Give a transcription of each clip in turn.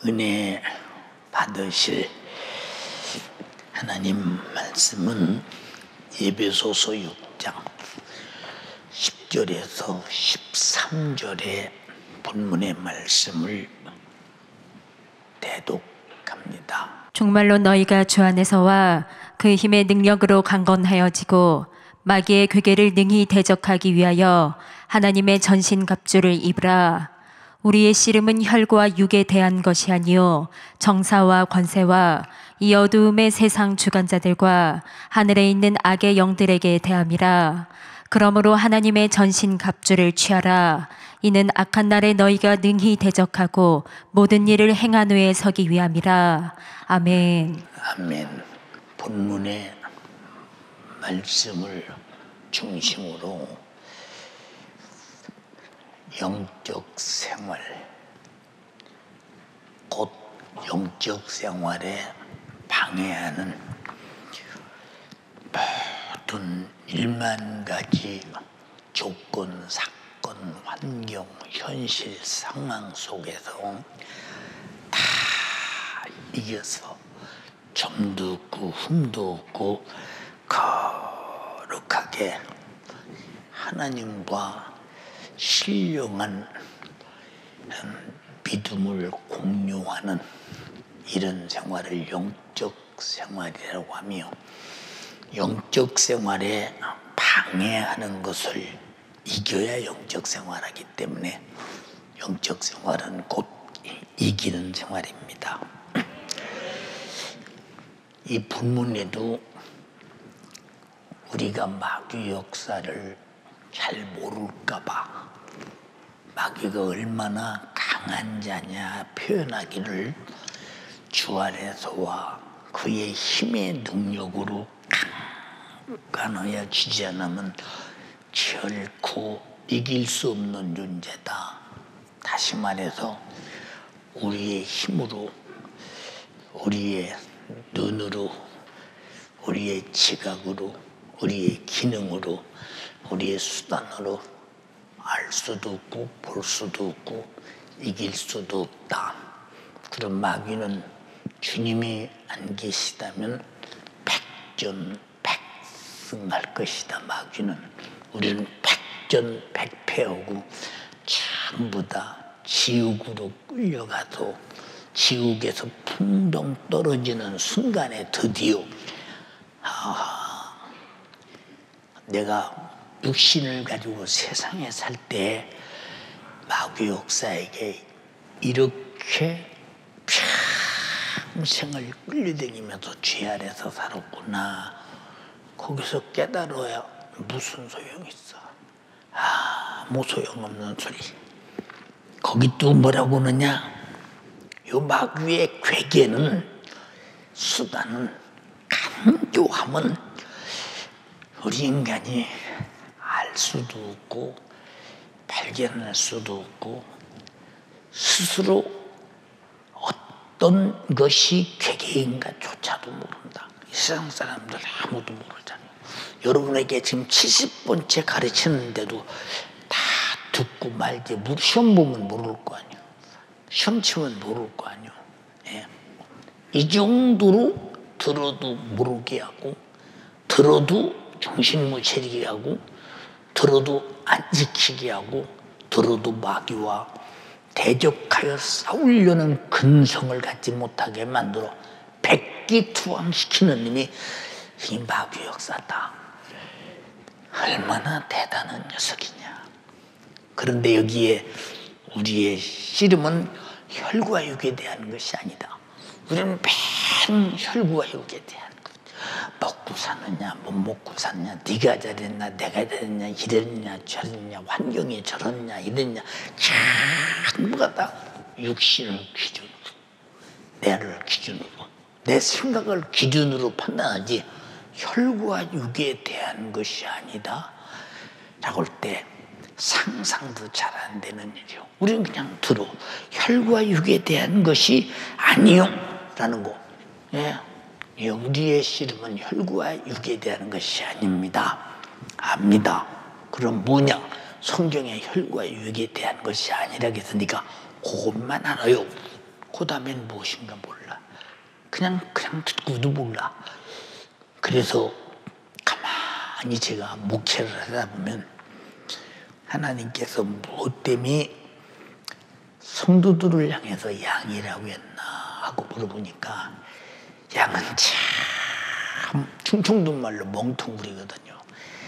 은혜 받으실 하나님 말씀은 에베소서 6장 10절에서 13절의 본문의 말씀을 대독합니다. 정말로 너희가 주 안에서와 그 힘의 능력으로 강건하여지고 마귀의 괴계를 능히 대적하기 위하여 하나님의 전신갑주를 입으라. 우리의 씨름은 혈과 육에 대한 것이 아니요 정사와 권세와 이 어두움의 세상 주관자들과 하늘에 있는 악의 영들에게 대함이라. 그러므로 하나님의 전신갑주를 취하라. 이는 악한 날에 너희가 능히 대적하고 모든 일을 행한 후에 서기 위함이라. 아멘. 아멘. 본문의 말씀을 중심으로 영적 생활, 곧 영적 생활에 방해하는 모든 1만 가지 조건, 사건, 환경, 현실, 상황 속에서 다 이겨서 점도 없고 흠도 없고 거룩하게 하나님과 신령한 믿음을 공유하는 이런 생활을 영적 생활이라고 하며, 영적 생활에 방해하는 것을 이겨야 영적 생활하기 때문에 영적 생활은 곧 이기는 생활입니다. 이 본문에도 우리가 마귀 역사를 잘 모를까봐 마귀가 얼마나 강한 자냐 표현하기를 주 안에서와 그의 힘의 능력으로 강건하여지지 않으면 결코 이길 수 없는 존재다. 다시 말해서 우리의 힘으로, 우리의 눈으로, 우리의 지각으로, 우리의 기능으로, 우리의 수단으로 알 수도 없고 볼 수도 없고 이길 수도 없다. 그런 마귀는 주님이 안 계시다면 백전백승할 것이다. 마귀는. 우리는 백전백패하고 전부 다 지옥으로 끌려가서 지옥에서 풍덩 떨어지는 순간에 드디어 내가 육신을 가지고 세상에 살 때 마귀 역사에게 이렇게 평생을 끌려다니면서 죄 아래서 살았구나. 거기서 깨달아야 무슨 소용이 있어. 아무 소용없는 소리. 거기 또 뭐라고 하느냐. 요 마귀의 괴계는, 수단은, 강조함은 우리 인간이 알 수도 없고 발견할 수도 없고 스스로 어떤 것이 괴계인가조차도 모른다. 이 세상 사람들 아무도 모르잖아요. 여러분에게 지금 70번째 가르치는데도 다 듣고 말지. 시험 보면 모를 거 아니에요. 시험 치면 모를 거 아니에요. 예. 이 정도로 들어도 모르게 하고, 들어도 정신 못 차리게 하고, 들어도 안 지키게 하고, 들어도 마귀와 대적하여 싸우려는 근성을 갖지 못하게 만들어 백기투항시키는 놈이 이 마귀 역사다. 얼마나 대단한 녀석이냐. 그런데 여기에 우리의 씨름은 혈과 육에 대한 것이 아니다. 우리는 맨 혈과 육에 대한 것. 먹고 사느냐 못 먹고 사느냐, 네가 잘했냐 내가 잘했냐, 이랬냐 저랬냐, 환경이 저랬냐 이랬냐, 전부가 다 육신을 기준으로, 내를 기준으로, 내 생각을 기준으로 판단하지 혈과 육에 대한 것이 아니다 라고 할 때 상상도 잘 안 되는 일이요. 우리는 그냥 들어 혈과 육에 대한 것이 아니요 라는 거. 예. 우리의 씨름은 혈과 육에 대한 것이 아닙니다. 압니다. 그럼 뭐냐? 성경의 혈과 육에 대한 것이 아니라 했으니까 그것만 알아요. 그 다음엔 무엇인가 몰라. 그냥 듣고도 몰라. 그래서 가만히 제가 목회를 하다 보면 하나님께서 무엇 때문에 성도들을 향해서 양이라고 했나 하고 물어보니까 양은 참 충청도 말로 멍텅구리거든요.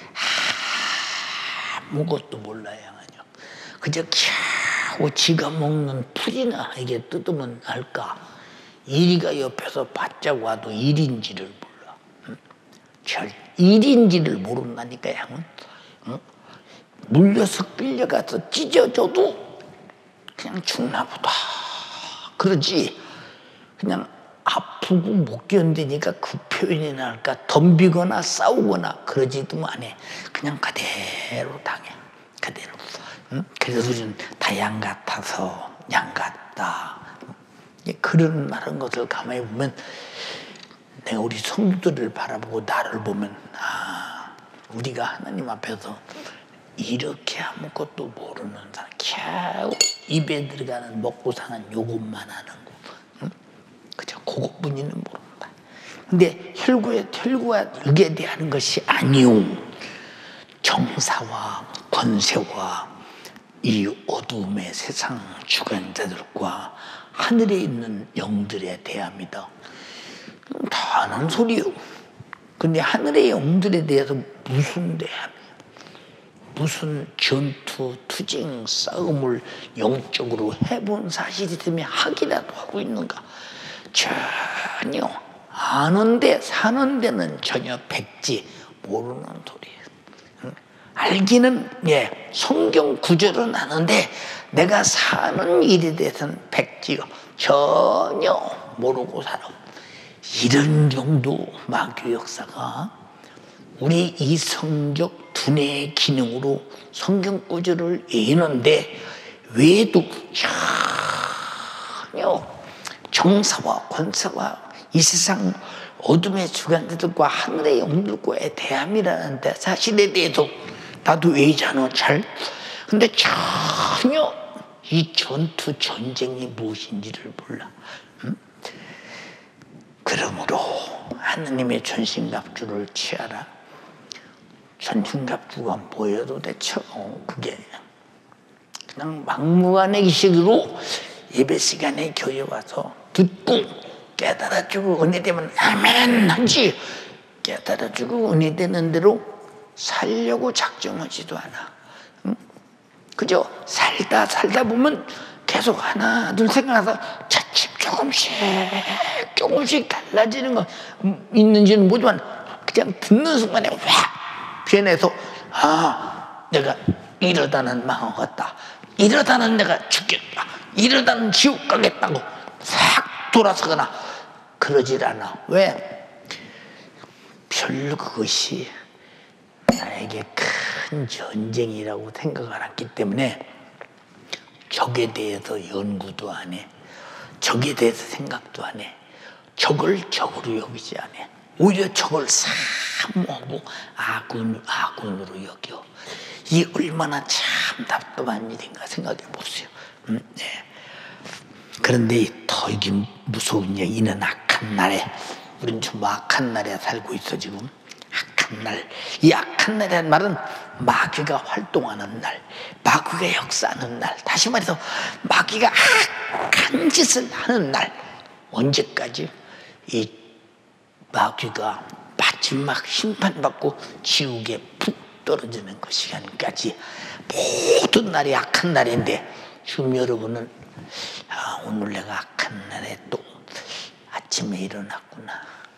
아무것도 몰라 양은요. 그저 겨우 지가 먹는 풀이나 이게 뜯으면 알까. 이리가 옆에서 바짝 와도 일인지를 몰라. 별 일인지를 모른다니까 양은. 물려서 끌려가서 찢어져도 그냥 죽나보다 그러지. 그냥 아프고 못 견디니까 그 표현이 나올까 덤비거나 싸우거나 그러지도 않아. 그냥 그대로 당해. 그대로. 그래서 우리는 다 양 같아서 양 같다. 그런 말한 것을 가만히 보면 내가 우리 성도들을 바라보고 나를 보면 우리가 하나님 앞에서 이렇게 아무것도 모르는 사람, 겨우 입에 들어가는 먹고 사는 요것만 하는 거, 그저 그것뿐이는 모른다. 근데 혈구와 육에 대한 것이 아니오. 정사와 권세와 이 어둠의 세상 주관자들과 하늘에 있는 영들에 대합니다. 다 아는 소리요. 근데 하늘의 영들에 대해서 무슨 대합이에요? 무슨 전투, 투쟁, 싸움을 영적으로 해본 사실이 때문에 하기라도 하고 있는가? 전혀 아는데 사는 데는 전혀 백지 모르는 소리예요. 알기는 성경 구절은 아는데 내가 사는 일에 대해서는 백지가 전혀 모르고 살아. 이런 정도 마귀 역사가 우리 이성적 두뇌의 기능으로 성경 구절을 읽는데 외에도 전혀 정사와 권사와 이 세상 어둠의 주관자들과 하늘의 영들과의 대함이라는 사실에 대해서 나도 외잖아 잘. 근데 전혀 이 전투 전쟁이 무엇인지를 몰라. 그러므로 하느님의 전신갑주를 취하라. 전신갑주가 뭐예요 도대체? 그게 그냥 막무가내식으로 예배 시간에 교회 와서 듣고 깨달아주고 은혜되면 아멘 하지, 깨달아주고 은혜되는 대로 살려고 작정하지도 않아. 그저 살다 보면 계속 하나 둘 생각나서 차츰 조금씩 달라지는 거 있는지는 모르지만 그냥 듣는 순간에 확 변해서 내가 이러다는 망하겠다, 이러다는 내가 죽겠다, 이러다는 지옥 가겠다고 싹 돌아서거나 그러질 않아. 왜? 별로 그것이 나에게 큰 전쟁이라고 생각을 했기 때문에 적에 대해서 연구도 안 해. 적에 대해서 생각도 안 해. 적을 적으로 여기지 않아. 오히려 적을 사모하고 아군으로 여겨. 이 얼마나 참 답답한 일인가 생각해 보세요. 네. 그런데 더 이게 무서운 얘기는 악한 날에, 우리는 좀 악한 날에 살고 있어 지금. 악한 날. 이 악한 날이라는 말은 마귀가 활동하는 날, 마귀가 역사하는 날, 다시 말해서 마귀가 악한 짓을 하는 날. 언제까지? 이 마귀가 마지막 심판받고 지옥에 푹 떨어지는 그 시간까지 모든 날이 악한 날인데 지금 여러분은 오늘 내가 악한 날에 또 아침에 일어났구나.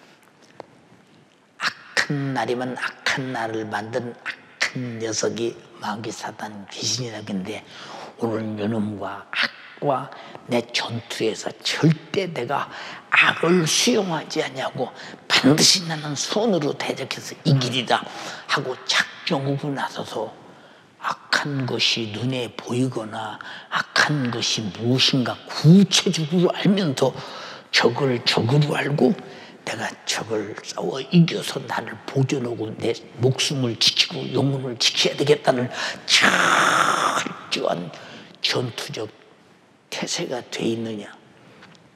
악한 날이면 악한 날을 만든 악한 녀석이 마귀 사단 귀신이라고 했는데 오늘 요놈과 악과 내 전투에서 절대 내가 악을 수용하지 않냐고 반드시 나는 손으로 대적해서 이기리라 하고 작정하고 나서서 악한 것이 눈에 보이거나 악한 것이 무엇인가 구체적으로 알면서 적을 적으로 알고 내가 적을 싸워 이겨서 나를 보존하고 내 목숨을 지키고 영혼을 지켜야 되겠다는 철저한 전투적 태세가 돼 있느냐.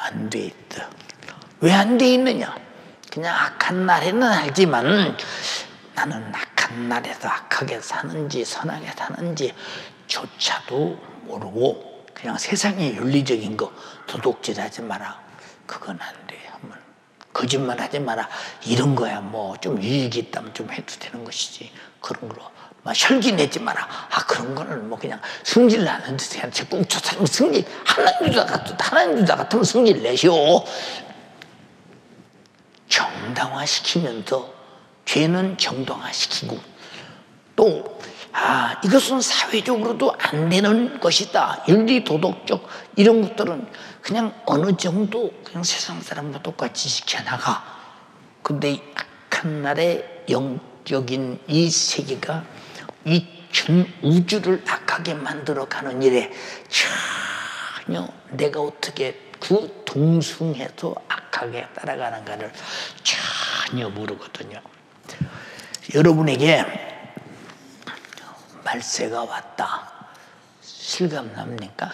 안 돼 있다. 왜 안 돼 있느냐? 그냥 악한 날에는 알지만 나는 악한 날에서 악하게 사는지 선하게 사는지 조차도 모르고 그냥 세상의 윤리적인 거 도둑질하지 마라. 그건 안 돼. 한번 거짓말하지 마라. 이런 거야 뭐 좀 이익이 있다면 좀 해도 되는 것이지. 그런 거로 막 혈기 내지 마라. 그런 거는 뭐 그냥 승질 나는 듯이 꽁쳐 살면 승질 하나님 주자 같으면 승질 내시오. 정당화시키면서 죄는 정당화시키고 또 이것은 사회적으로도 안 되는 것이다. 윤리 도덕적 이런 것들은 그냥 어느 정도 그냥 세상 사람과 똑같이 지켜나가. 근데 악한 날에 영적인 이 세계가 이 전 우주를 악하게 만들어가는 일에 전혀 내가 어떻게 그 동승해서 악하게 따라가는가를 전혀 모르거든요. 여러분에게 말세가 왔다. 실감납니까?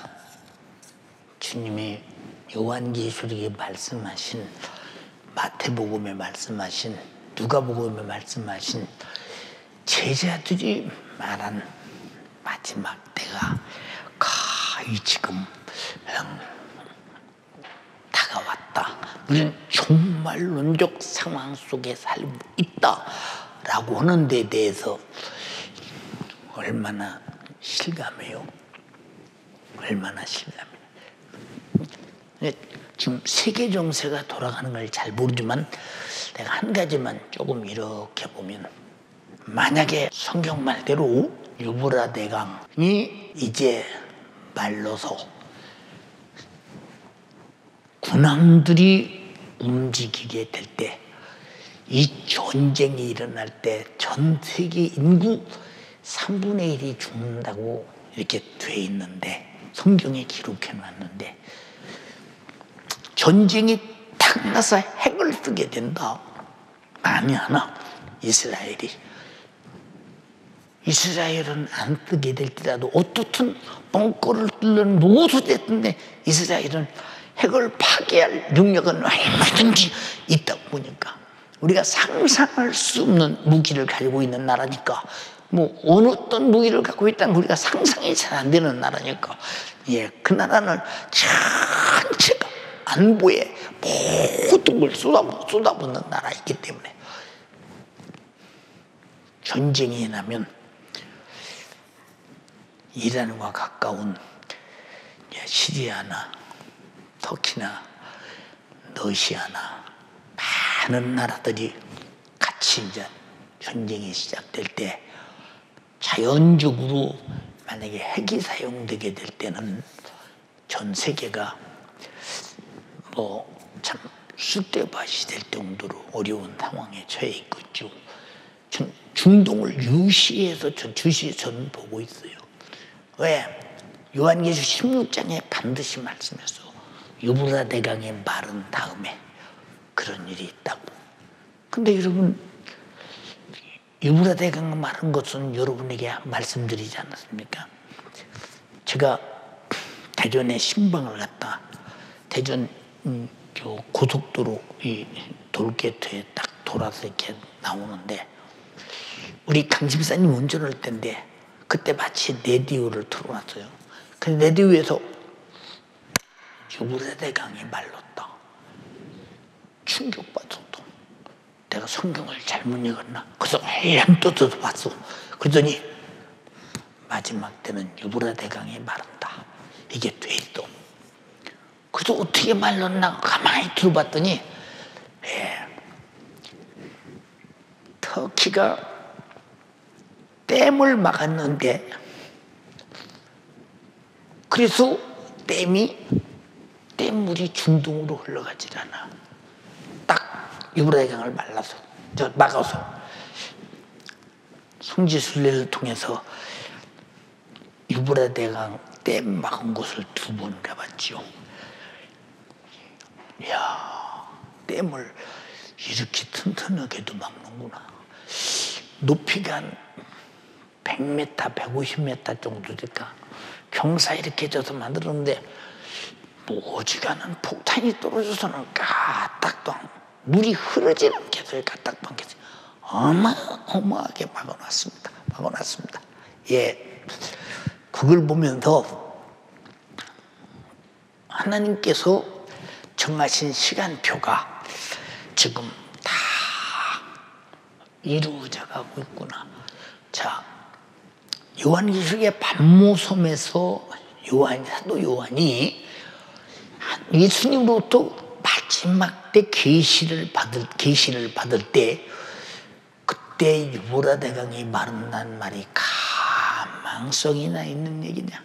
주님이 요한계시록에 말씀하신, 마태복음에 말씀하신, 누가복음에 말씀하신 제자들이 말한 마지막 때가 거의 지금 다가왔다. 우리는 종말론적 상황 속에 살고 있다라고 하는 데 대해서 얼마나 실감해요? 얼마나 실감해요? 지금 세계 정세가 돌아가는 걸 잘 모르지만 내가 한 가지만 조금 이렇게 보면, 만약에 성경 말대로 유브라 대강이 이제 말라서 군함들이 움직이게 될 때, 이 전쟁이 일어날 때 전 세계 인구 3분의 1이 죽는다고 이렇게 돼 있는데, 성경에 기록해 놨는데, 전쟁이 탁 나서 핵을 쓰게 된다. 만이 하나 이스라엘은 안 쓰게 될지라도 어떻든 벙커를 뚫는 무엇을 됐든지 이스라엘은 핵을 파괴할 능력은 얼마든지 있다 보니까, 우리가 상상할 수 없는 무기를 가지고 있는 나라니까, 뭐 어느 어떤 무기를 갖고 있다는 우리가 상상이 잘 안 되는 나라니까, 그 나라는 전체가 안보에 모든 걸 쏟아붓는 나라이기 때문에 전쟁이 나면 이란과 가까운 시리아나 터키나 러시아나 많은 나라들이 같이 이제 전쟁이 시작될 때, 자연적으로 만약에 핵이 사용되게 될 때는 전 세계가 뭐 참 쑥대밭이 될 정도로 어려운 상황에 처해 있겠죠. 중동을 유시해서 저는 보고 있어요. 왜? 요한계시록 16장에 반드시 말씀했어. 유브라 대강의 마른 다음에 그런 일이 있다고. 근데 여러분, 유브라 대강이 마른 것은 여러분에게 말씀드리지 않았습니까? 제가 대전에 신방을 갔다. 대전 고속도로 이 돌게트에 딱 돌아서 이렇게 나오는데, 우리 강 집사님 운전할 때인데 그때 마치 라디오를 틀어놨어요. 근데 라디오에서 유브라 대강이 말랐다. 충격받았어. 내가 성경을 잘못 읽었나? 그래서 헬름 뜯어서 봤어. 그러더니 마지막 때는 유브라 대강이 마른다. 이게 돼 있어. 그래서 어떻게 말랐나 가만히 들어봤더니, 터키가 댐을 막았는데, 그래서 댐물이 중동으로 흘러가질 않아. 딱 유브라 대강을 막아서 성지순례를 통해서 유브라 대강 댐 막은 곳을 2번 가봤죠. 이야, 댐을 이렇게 튼튼하게도 막는구나. 높이가 한 100m, 150m 정도 될까? 경사 이렇게 져서 만들었는데 뭐 어지간한 폭탄이 떨어져서는 까딱도 물이 흐르지 않겠어요. 까딱도 않겠어요. 어마어마하게 막아놨습니다. 예, 그걸 보면서 하나님께서 정하신 시간표가 지금 다 이루어져 가고 있구나. 자, 요한계시록의 반모섬에서 사도 요한이 예수님으로부터 마지막 때 계시를 받을 때, 그때 유보라대강이 말한다는 말이 가망성이나 있는 얘기냐?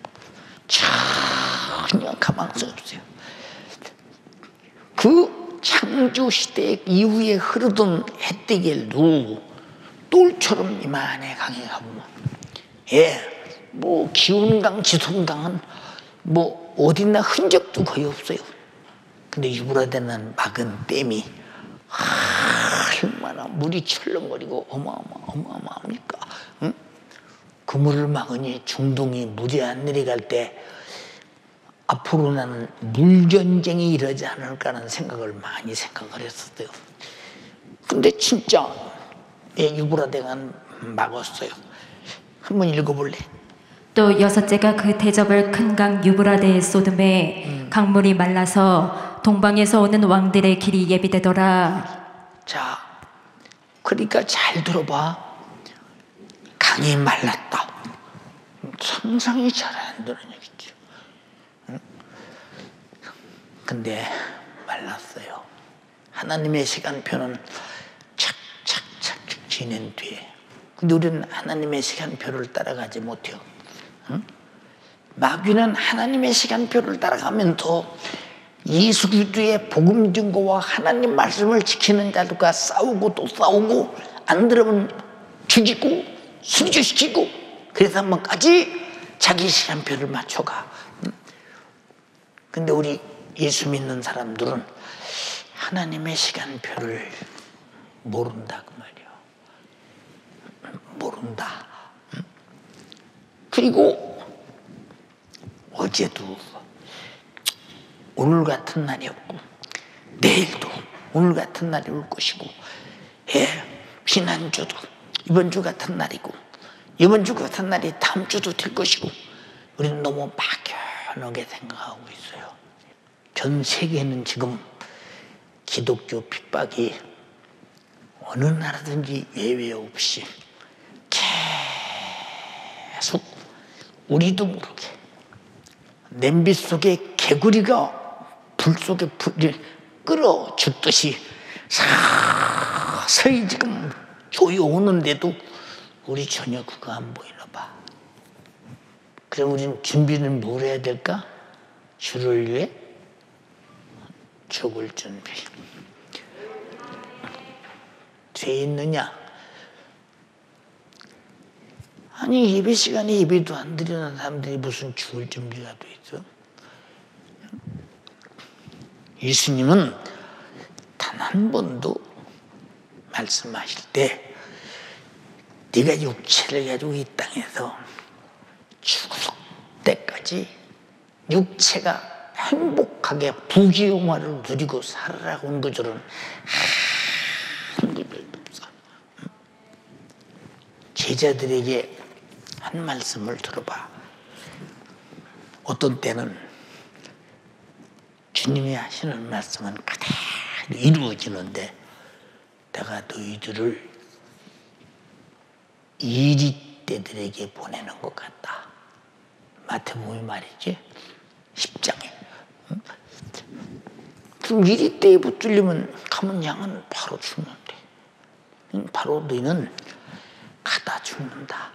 전혀 가망성 없어요. 그 창조 시대 이후에 흐르던 해대길도 똘처럼 이만해 강해가고, 예, 뭐 기운강, 지손강은 뭐 어디나 흔적도 거의 없어요. 근데 유브라데는 막은 댐이 얼마나 물이 철렁거리고 어마어마합니까? 응? 그 물을 막으니 중동이 물이 안 내려갈 때 앞으로 나는 물전쟁이 이러지 않을까라는 생각을 많이 생각을 했었어요. 근데 진짜 유브라데가 막았어요. 한번 읽어볼래? 또 여섯째가 그 대접을 큰 강 유브라데에 쏟음에 강물이 말라서 동방에서 오는 왕들의 길이 예비되더라. 자, 그러니까 잘 들어봐. 강이 말랐다. 상상이 잘 안 되는 얘기죠. 응? 근데 말랐어요. 하나님의 시간표는 착착착 지낸 뒤에. 근데 우리는 하나님의 시간표를 따라가지 못해요. 응? 마귀는 하나님의 시간표를 따라가면서 예수 그리스도의 복음 증거와 하나님 말씀을 지키는 자들과 싸우고 또 싸우고, 안 들으면 죽이고 순교시키고, 그래서 한 번까지 자기 시간표를 맞춰가. 근데 우리 예수 믿는 사람들은 하나님의 시간표를 모른다 그 말이야. 모른다. 그리고 어제도 오늘 같은 날이었고, 내일도 오늘 같은 날이 올 것이고, 예, 지난주도 이번 주 같은 날이고, 이번 주 같은 날이 다음 주도 될 것이고, 우리는 너무 막연하게 생각하고 있어요. 전 세계는 지금 기독교 핍박이 어느 나라든지 예외 없이 계속 우리도 모르게 냄비 속에 개구리가 불 속에 불을 끓어 죽듯이 서서히 지금 조여오는데도 우리 전혀 그거 안 보이나 봐. 그럼 우리는 준비는 뭘 해야 될까? 주를 위해 죽을 준비. 돼 있느냐? 아니, 예배 시간에 예배도 안 드리는 사람들이 무슨 죽을 준비가 돼 있어? 예수님은 단 한 번도 말씀하실 때 네가 육체를 가지고 이 땅에서 죽을 때까지 육체가 행복하게 부귀영화를 누리고 살아라고 한 것처럼 한 개별도 없어. 제자들에게 한 말씀을 들어봐. 어떤 때는 주님이 하시는 말씀은 그대로 이루어지는데 내가 너희들을 이리 때들에게 보내는 것 같다. 마태복음 말이지, 10장에. 그럼 이리 때에 붙들리면 가면 양은 바로 죽는데, 바로 너희는 가다 죽는다.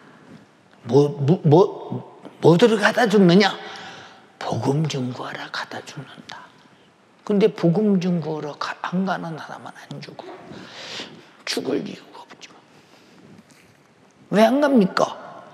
뭐들을 가다 죽느냐? 복음 증거하러 가다 죽는다. 근데 복음 증거하러 안 가는 사람은 안 죽어. 죽을 이유가 없죠. 왜 안 갑니까?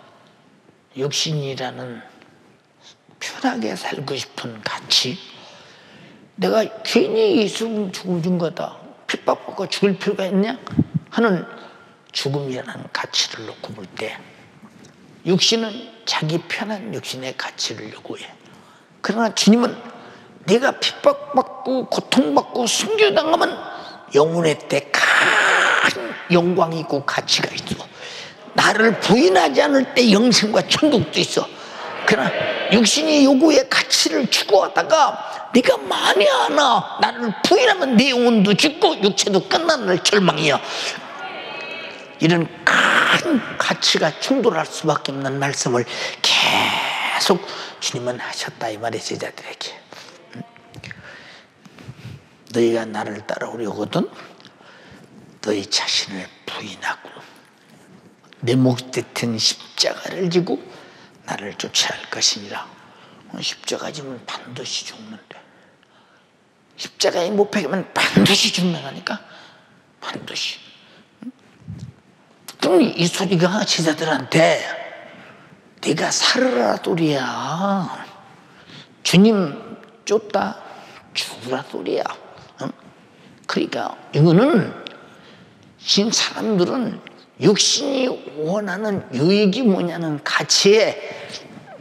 육신이라는 편하게 살고 싶은 가치, 내가 괜히 예수 죽은 거다, 핍박받고 죽을 필요가 있냐 하는 죽음이라는 가치를 놓고 볼 때, 육신은 자기 편한 육신의 가치를 요구해. 그러나 주님은 내가 핍박받고 고통받고 순교당하면 영혼의 때 큰 영광이 있고 가치가 있어. 나를 부인하지 않을 때 영생과 천국도 있어. 그러나 육신이 요구의 가치를 추구하다가 네가 만에 하나 나를 부인하면 내 영혼도 죽고 육체도 끝나는 절망이야. 이런 큰 가치가 충돌할 수밖에 없는 말씀을 계속 주님은 하셨다 이 말이에요. 제자들에게. 너희가 나를 따라오려거든 너희 자신을 부인하고 내 몫 같은 십자가를 지고 나를 쫓아야 할 것이니라. 십자가 지면 반드시 죽는데, 십자가에 못 박이면 반드시 죽는다니까. 반드시. 그럼 이 소리가 제자들한테 네가 살으라 소리야. 주님 쫓다 죽으라 소리야. 그러니까 이거는 지금 사람들은 육신이 원하는 유익이 뭐냐는 가치에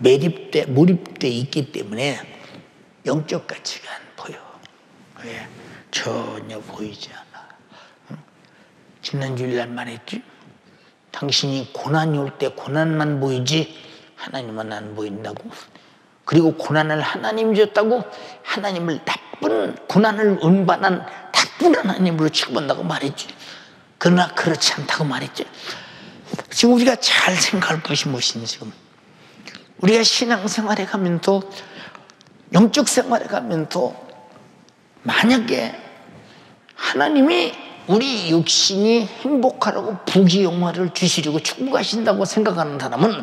몰입돼 있기 때문에 영적 가치가 안 보여. 왜? 전혀 보이지 않아. 지난 주일날 말했지. 당신이 고난이 올 때 고난만 보이지 하나님은 안 보인다고. 그리고 고난을 하나님이 줬다고 하나님을 나쁜, 고난을 운반한 나쁜 하나님으로 취급한다고 말했지. 그러나 그렇지 않다고 말했죠. 지금 우리가 잘 생각할 것이 무엇이냐. 지금 우리가 신앙생활에 가면서 영적 생활에 가면서 만약에 하나님이 우리 육신이 행복하라고 부귀영화를 주시려고 축복하신다고 생각하는 사람은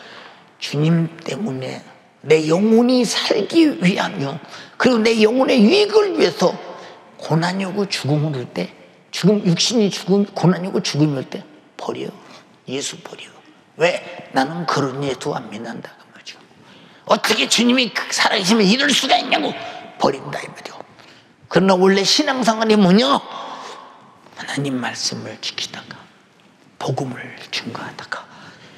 주님 때문에 내 영혼이 살기 위하며 그리고 내 영혼의 유익을 위해서 고난이 오고 죽음을 올 때, 육신이 고난이 오고 죽음이 올 때 버려. 예수 버려. 왜? 나는 그런 예수 안 믿는다 그 말이죠. 어떻게 주님이 살아계시면 이럴 수가 있냐고 버린다 이 말이죠. 그러나 원래 신앙생활이 뭐냐? 하나님 말씀을 지키다가 복음을 증거하다가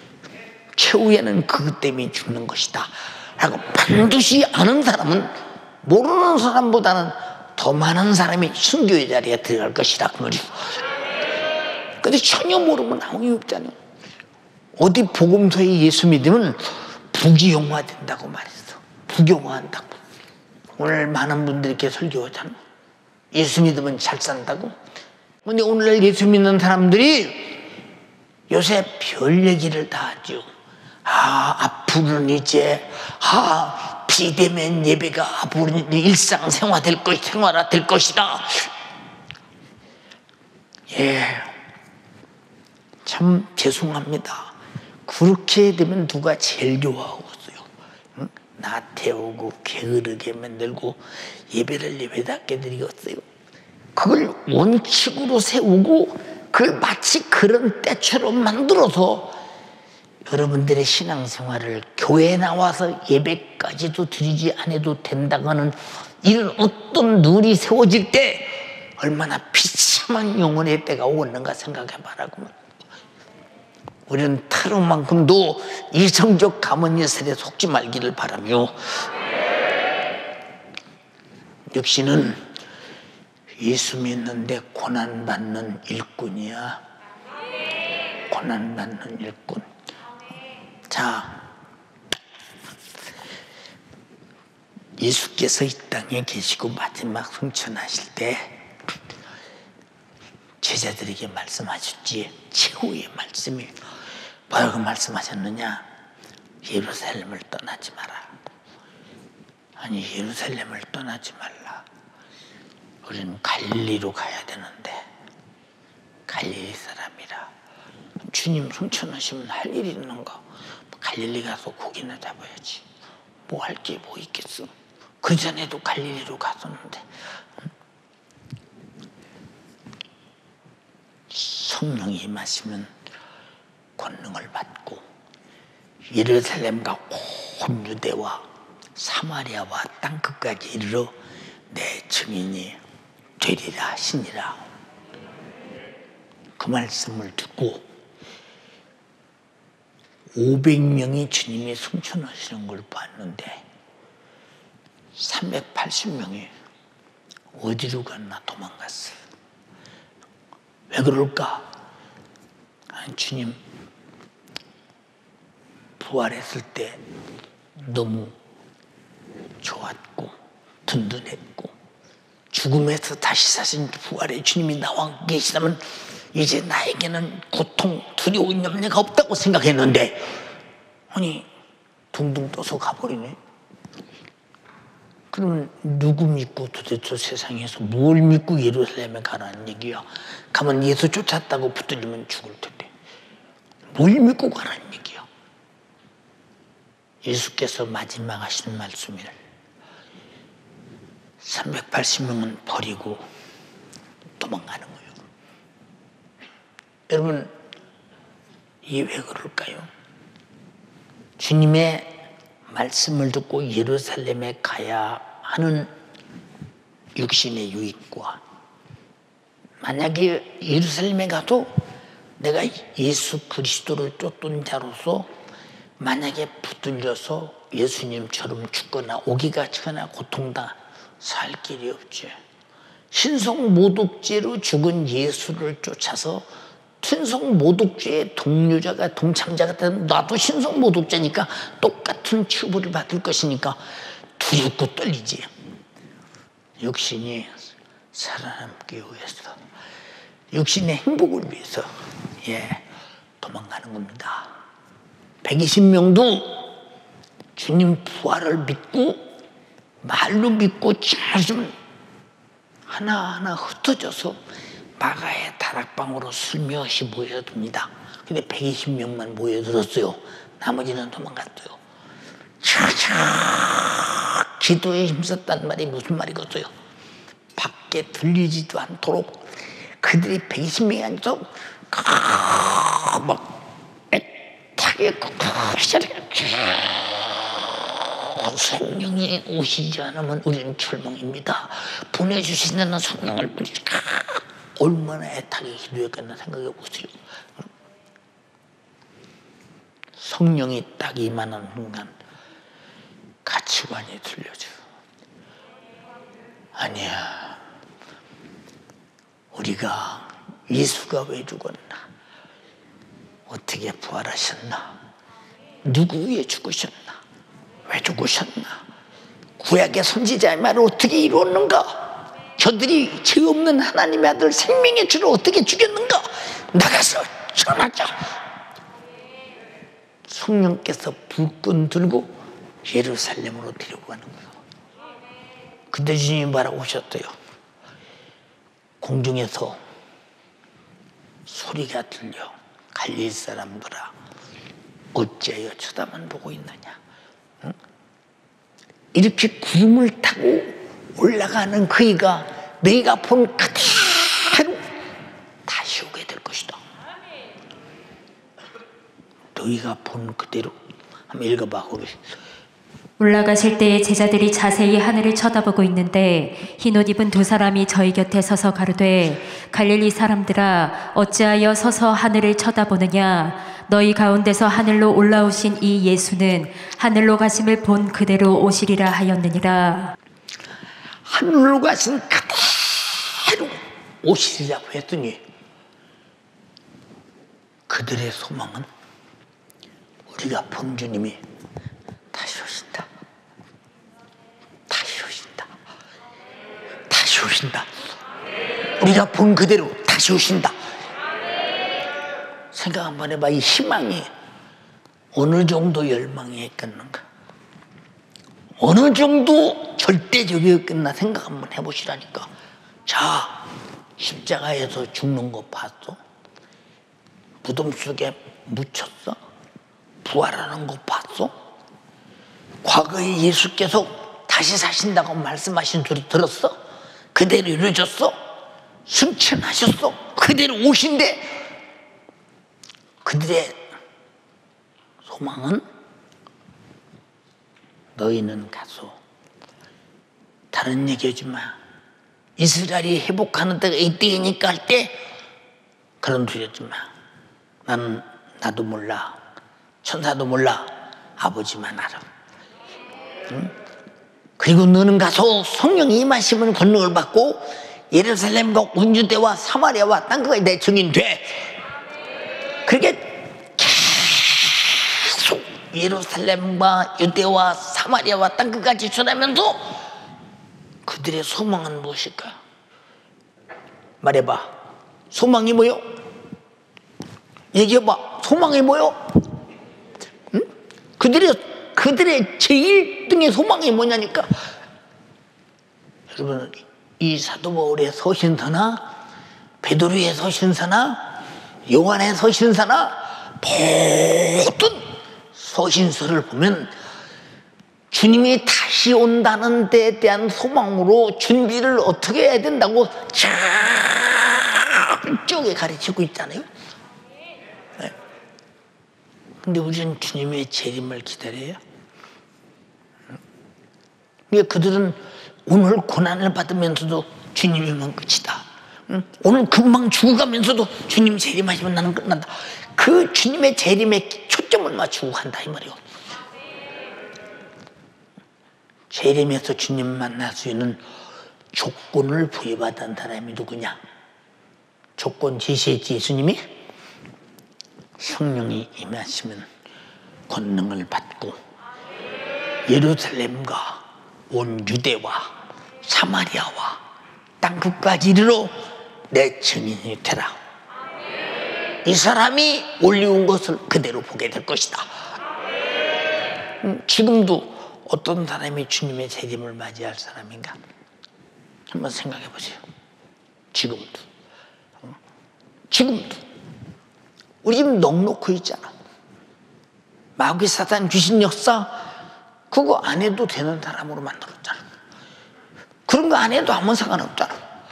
최후에는 그것 때문에 죽는 것이다 라고 반드시 아는 사람은 모르는 사람보다는 더 많은 사람이 순교의 자리에 들어갈 것이다 그 말이죠. 근데 전혀 모르면 아무 이유 없잖아요. 어디 복음서에 예수 믿으면 부귀영화 된다고 말했어. 부귀영화한다고. 오늘 많은 분들이 이렇게 설교하잖아. 예수 믿으면 잘 산다고. 근데 오늘날 예수 믿는 사람들이 요새 별 얘기를 다 하죠. 앞으로는 이제 비대면 예배가 앞으로는 생활화 될 것이다. 예, 참 죄송합니다. 그렇게 되면 누가 제일 좋아하겠어요? 응? 나 태우고 게으르게 만들고 예배를 예배답게 드리겠어요? 그걸 원칙으로 세우고 그걸 마치 그런 때처럼 만들어서 여러분들의 신앙생활을 교회에 나와서 예배까지도 드리지 않아도 된다고 하는 이런 어떤 룰이 세워질 때 얼마나 비참한 영혼의 때가 오는가 생각해봐라고. 우리는 타로만큼도 이성적 가문예설에 속지 말기를 바라며, 육신은 예수 믿는데 고난받는 일꾼이야. 고난받는 일꾼. 자, 예수께서 이 땅에 계시고 마지막 승천하실 때 제자들에게 말씀하셨지. 최후의 말씀이 뭐라고 말씀하셨느냐? 예루살렘을 떠나지 마라. 아니, 예루살렘을 떠나지 말라. 우리는 갈릴리로 가야 되는데 갈릴리 사람이라. 주님 승천하시면 할 일이 있는가? 갈릴리 가서 고기나 잡아야지. 뭐 할 게 뭐 있겠어. 그 전에도 갈릴리로 갔었는데. 성령이 임하시면 권능을 받고 예루살렘과 온 유대와 사마리아와 땅끝까지 이르러 내 증인이 되리라 하시니라. 그 말씀을 듣고 500명이 주님이 승천하시는 걸 봤는데 380명이 어디로 갔나 도망갔어. 왜 그럴까? 주님 부활했을 때 너무 좋았고 든든했고 죽음에서 다시 사신 부활의 주님이 나와 계시다면 이제 나에게는 고통, 두려움, 염려가 없다고 생각했는데 아니 둥둥 떠서 가버리네. 그러면 누구 믿고 도대체 세상에서 뭘 믿고 예루살렘에 가라는 얘기야? 가면 예수 쫓았다고 붙들리면 죽을 텐데 뭘 믿고 가라는 얘기야? 예수께서 마지막 하시는 말씀을 380명은 버리고 도망가는 거예요. 여러분 이게 왜 그럴까요? 주님의 말씀을 듣고 예루살렘에 가야 하는 육신의 유익과 만약에 예루살렘에 가도 내가 예수 그리스도를 쫓던 자로서 만약에 붙들려서 예수님처럼 죽거나 오기가 지거나 고통다 살 길이 없지. 신성모독죄로 죽은 예수를 쫓아서 신성모독죄의 동료자가 동참자가 되면 나도 신성모독죄니까 똑같은 처벌을 받을 것이니까 두렵고 떨리지. 육신이 살아남기 위해서 육신의 행복을 위해서 도망가는 겁니다. 120명도 주님 부활을 믿고 말로 믿고 말씀 하나하나 흩어져서 마가의 다락방으로 슬며시 모여듭니다. 근데 120명만 모여들었어요. 나머지는 도망갔어요. 차차 기도에 힘썼단 말이 무슨 말이겠어요? 밖에 들리지도 않도록 그들이 120명이 아니라 막 애타게 성령이 오시지 않으면 우리는 절망입니다. 보내주시는 성령을 얼마나 애타게 기도했겠나 생각해 보세요. 성령이 딱 임하는 순간 가치관이 틀려져. 아니야. 우리가 예수가 왜 죽었나? 어떻게 부활하셨나? 누구 위해 죽으셨나? 왜 죽으셨나? 구약의 선지자의 말을 어떻게 이루었는가? 저들이 죄 없는 하나님의 아들 생명의 주를 어떻게 죽였는가? 나가서 전하자. 성령께서 불끈 들고 예루살렘으로 데리고 가는 거예요. 근데 주님이 뭐라고 오셨대요? 공중에서 소리가 들려. 갈릴 사람들아 어찌하여 쳐다만 보고 있느냐? 응? 이렇게 구름을 타고 올라가는 그이가 너희가 본 그대로 다시 오게 될 것이다. 너희가 본 그대로. 한번 읽어봐 거기. 올라가실 때에 제자들이 자세히 하늘을 쳐다보고 있는데 흰옷 입은 두 사람이 저희 곁에 서서 가로되 갈릴리 사람들아 어찌하여 서서 하늘을 쳐다보느냐? 너희 가운데서 하늘로 올라오신 이 예수는 하늘로 가심을 본 그대로 오시리라 하였느니라. 하늘로 가신 그대로 오시리라고 했더니 그들의 소망은 우리가 본 주님이 다시 오신다. 다시 오신다. 다시 오신다. 우리가 본 그대로 다시 오신다. 생각 한번 해봐. 이 희망이 어느 정도 열망이었겠는가? 어느 정도 절대적이었겠나 생각 한번 해보시라니까. 자, 십자가에서 죽는 거 봤어? 무덤 속에 묻혔어? 부활하는 거 봤어? 과거에 예수께서 다시 사신다고 말씀하신 소리 들었어? 그대로 이루어졌어? 승천하셨어? 그대로 오신대? 그들의 소망은 너희는 가서 다른 얘기하지 마. 이스라엘이 회복하는 때가 이때이니까 할 때 그런 소리 하지 마. 나는 나도 몰라. 천사도 몰라. 아버지만 알아. 응? 그리고 너는 가서 성령이 임하심을 권능을 받고 예루살렘과 온 유대와 사마리아와 땅끝까지 내 증인 돼. 그렇게 계속 예루살렘과 유대와 사마리아와 땅끝까지 전하면서 그들의 소망은 무엇일까? 말해봐. 소망이 뭐요? 얘기해봐. 소망이 뭐요? 응? 그들의 제1등의 소망이 뭐냐니까. 여러분, 이 사도 바울의 서신서나 베드로의 서신서나 요한의 서신서나 모든 서신서를 보면 주님이 다시 온다는 데에 대한 소망으로 준비를 어떻게 해야 된다고 철저하게 가르치고 있잖아요. 네. 근데 우리는 주님의 재림을 기다려요. 그러니까 그들은 오늘 고난을 받으면서도 주님이면 끝이다. 오늘 금방 죽어가면서도 주님 재림하시면 나는 끝난다. 그 주님의 재림에 초점을 맞추고 간다 이 말이에요. 재림에서 주님 만날 수 있는 조건을 부여받은 사람이 누구냐? 조건 지시했지 예수님이. 성령이 임하시면 권능을 받고 예루살렘과 온 유대와 사마리아와 땅끝까지 이르러 내 증인이 되라. 이 사람이 올리운 것을 그대로 보게 될 것이다. 지금도 어떤 사람이 주님의 재림을 맞이할 사람인가? 한번 생각해 보세요. 지금도 우리 지금 넉넉히 있잖아. 마귀 사단 귀신 역사 그거 안 해도 되는 사람으로 만들었잖아. 그런 거 안 해도 아무 상관없잖아.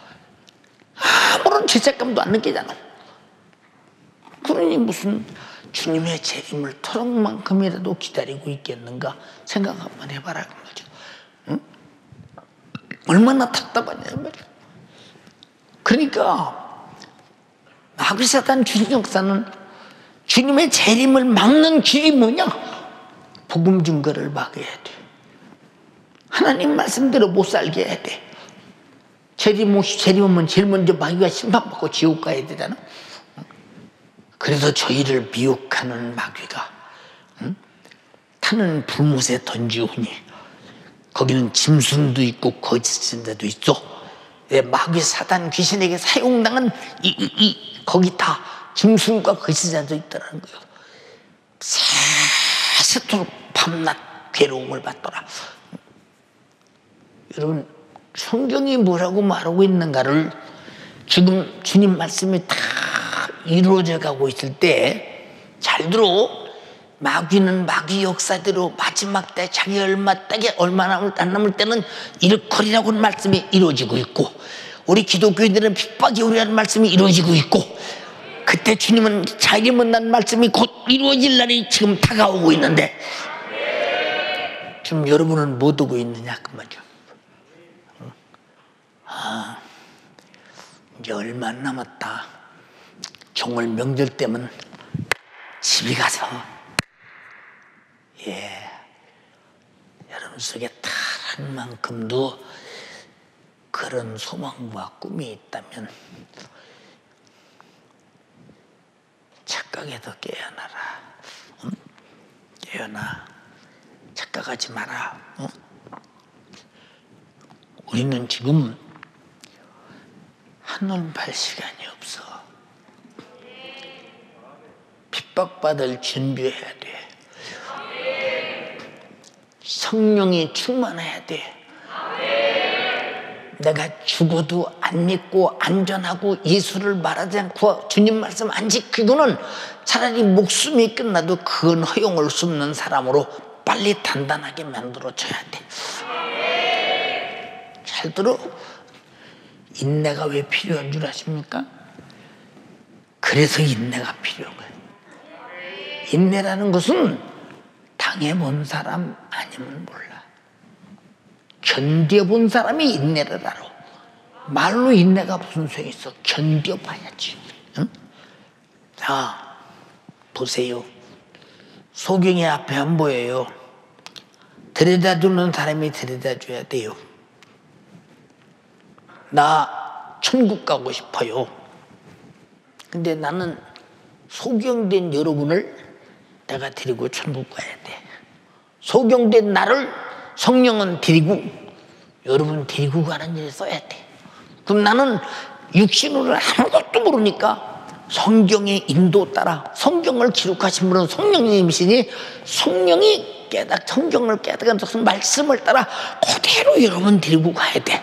아무런 죄책감도 안 느끼잖아. 그러니 무슨 주님의 재림을 터럭만큼이라도 기다리고 있겠는가 생각 한번 해봐라 그 말이죠. 응? 얼마나 답답하냐 말이야. 그러니까 마귀 사단 귀신 역사는 주님의 재림을 막는 길이 뭐냐? 복음 증거를 막아야 돼. 하나님 말씀대로 못 살게 해야 돼. 재림하면 제일 먼저 마귀가 심판받고 지옥 가야 되잖아. 그래서 저희를 미혹하는 마귀가 타는 불못에 던지오니 거기는 짐승도 있고 거짓 선자도 있어. 마귀 사단 귀신에게 사용당한 거기 다 짐승과 거짓 선자도 있다는 거예요. 새토록 밤낮 괴로움을 받더라. 여러분 성경이 뭐라고 말하고 있는가를 지금 주님 말씀이 다 이루어져 가고 있을 때 잘 들어. 마귀는 마귀 역사대로 마지막 때 자기 얼마 안 남을 때는 일컬이라고 하는 말씀이 이루어지고 있고 우리 기독교인들은 핍박이 오리라는 말씀이 이루어지고 있고 그때 주님은 자기 만난 말씀이 곧 이루어질 날이 지금 다가오고 있는데 지금 여러분은 못 오고 있느냐 그 말이죠. 이제 얼마 안 남았다. 정월 명절 때면 집에 가서 여러분 속에 다른 만큼도 그런 소망과 꿈이 있다면 착각에서 깨어나라. 깨어나. 착각하지 마라. 우리는 지금 한눈 팔 시간이 없어. 핍박받을 준비해야 돼. 성령이 충만해야 돼. 내가 죽어도 안 믿고 안전하고 예수를 말하지 않고 주님 말씀 안 지키고는 차라리 목숨이 끝나도 그건 허용할 수 없는 사람으로 빨리 단단하게 만들어줘야 돼. 잘 들어. 인내가 왜 필요한 줄 아십니까? 그래서 인내가 필요한 거예요. 인내라는 것은 당해본 사람 아니면 몰라. 견뎌본 사람이 인내를 알아. 말로 인내가 무슨 소용이 있어. 견뎌봐야지. 응? 자, 보세요. 소경이 앞에 안 보여요. 데려다주는 사람이 데려다줘야 돼요. 나 천국 가고 싶어요. 근데 나는 소경된 여러분을 내가 데리고 천국 가야 돼. 소경된 나를 성령은 데리고 여러분 데리고 가는 일에 써야 돼. 그럼 나는 육신으로 아무것도 모르니까 성경의 인도 따라, 성경을 기록하신 분은 성령님이시니 성령이 성경을 깨닫는 말씀을 따라 그대로 여러분 데리고 가야 돼.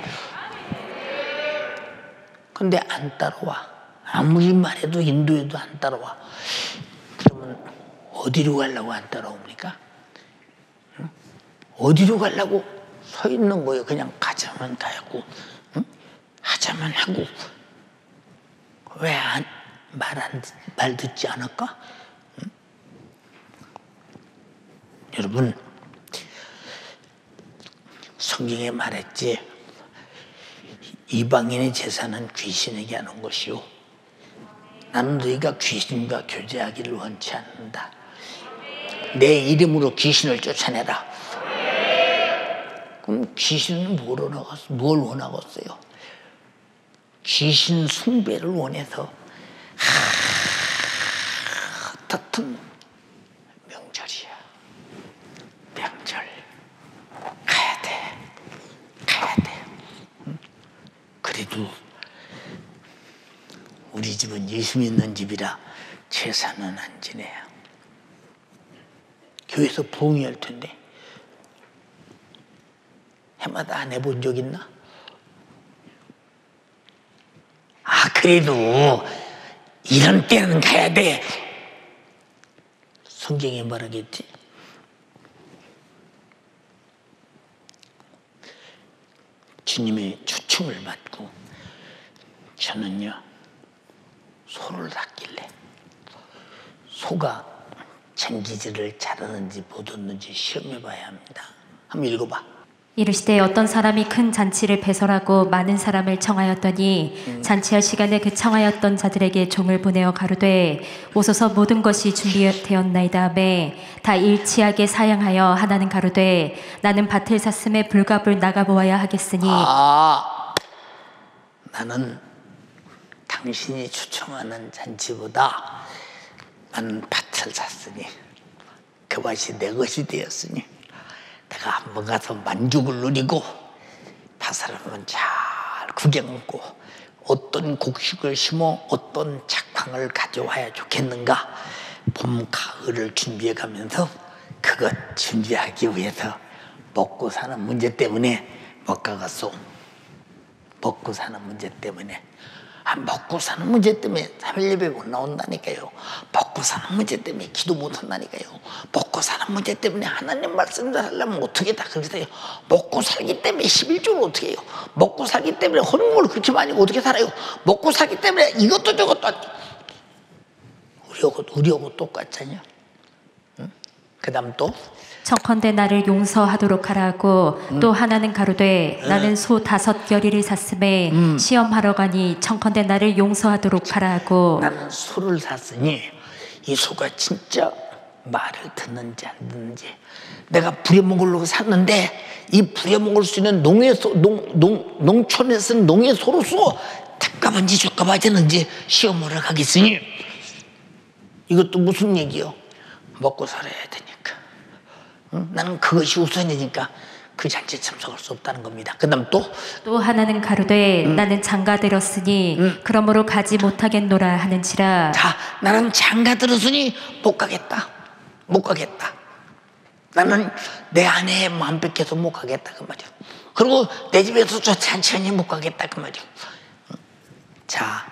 근데 안 따라와. 아무리 말해도 인도해도 안 따라와. 그러면 어디로 가려고 안 따라옵니까? 응? 어디로 가려고 서 있는 거예요. 그냥 가자면 가고, 응? 하자면 하고. 왜 말 듣지 않을까? 응? 여러분, 성경에 말했지. 이방인의 제사는 귀신에게 하는 것이요. 나는 너희가 귀신과 교제하기를 원치 않는다. 내 이름으로 귀신을 쫓아내라. 그럼 귀신은 뭘 원하겠어요? 귀신 숭배를 원해서 어떻든 명절이야. 명절 가야 돼. 그래도 우리 집은 예수 믿는 집이라 제사는 안 지내요. 교회에서 부흥회할 텐데 해마다 안 해본 적 있나? 그래도 이런 때는 가야 돼. 성경에 말하겠지. 주님의 초청을 받고 저는요 소를 샀길래 소가 쟁기질을 잘하는지 못하는지 시험해봐야 합니다. 한번 읽어봐. 이르시되 어떤 사람이 큰 잔치를 배설하고 많은 사람을 청하였더니 잔치할 시간에 그 청하였던 자들에게 종을 보내어 가로되 오소서 모든 것이 준비되었나이다 하매 다 일치하게 사양하여 하나는 가로되 나는 밭을 샀음에 불갑을 나가보아야 하겠으니 나는 당신이 초청하는 잔치보다 나는 밭을 샀으니 그 밭이 내 것이 되었으니 내가 한번 가서 만족을 누리고 밭을 한번 잘 구경하고 어떤 곡식을 심어 어떤 작황을 가져와야 좋겠는가 봄, 가을을 준비해 가면서 그것 준비하기 위해서 먹고 사는 문제 때문에 못 가겠소. 먹고 사는 문제 때문에 먹고 사는 문제 때문에 3일 예배 못 나온다니까요. 먹고 사는 문제 때문에 기도 못 한다니까요. 먹고 사는 문제 때문에 하나님 말씀을 하려면 어떻게 다 그러세요. 먹고 살기 때문에 11조를 어떻게 해요. 먹고 살기 때문에 헌금을 그렇게 많이 어떻게 살아요. 먹고 살기 때문에 이것도 저것도 우리하고 똑같잖아요. 응? 그 다음 또 청컨대 나를 용서하도록 하라고 또 하나는 가로되 나는 소 5여리를 샀음에 시험하러 가니 청컨대 나를 용서하도록 하라고 나는 소를 샀으니 이 소가 진짜 말을 듣는지 안 듣는지 내가 부려먹으려고 샀는데 이 부려먹을 수 있는 농촌에서는 농의 소로서 답답한지 적합하지는지 시험하러 가겠으니 이것도 무슨 얘기요? 먹고 살아야 되니까. 응? 나는 그것이 우선이니까 그 잔치에 참석할 수 없다는 겁니다. 그 다음 또 하나는 가로되 나는 장가 들었으니 그러므로 가지 못하겠노라 하는지라. 자, 나는 장가 들었으니 못 가겠다. 나는 내 아내의 마음 뺏겨서 못 가겠다 그 말이야. 그리고 내 집에서 저 잔치하니 못 가겠다 그 말이야. 자,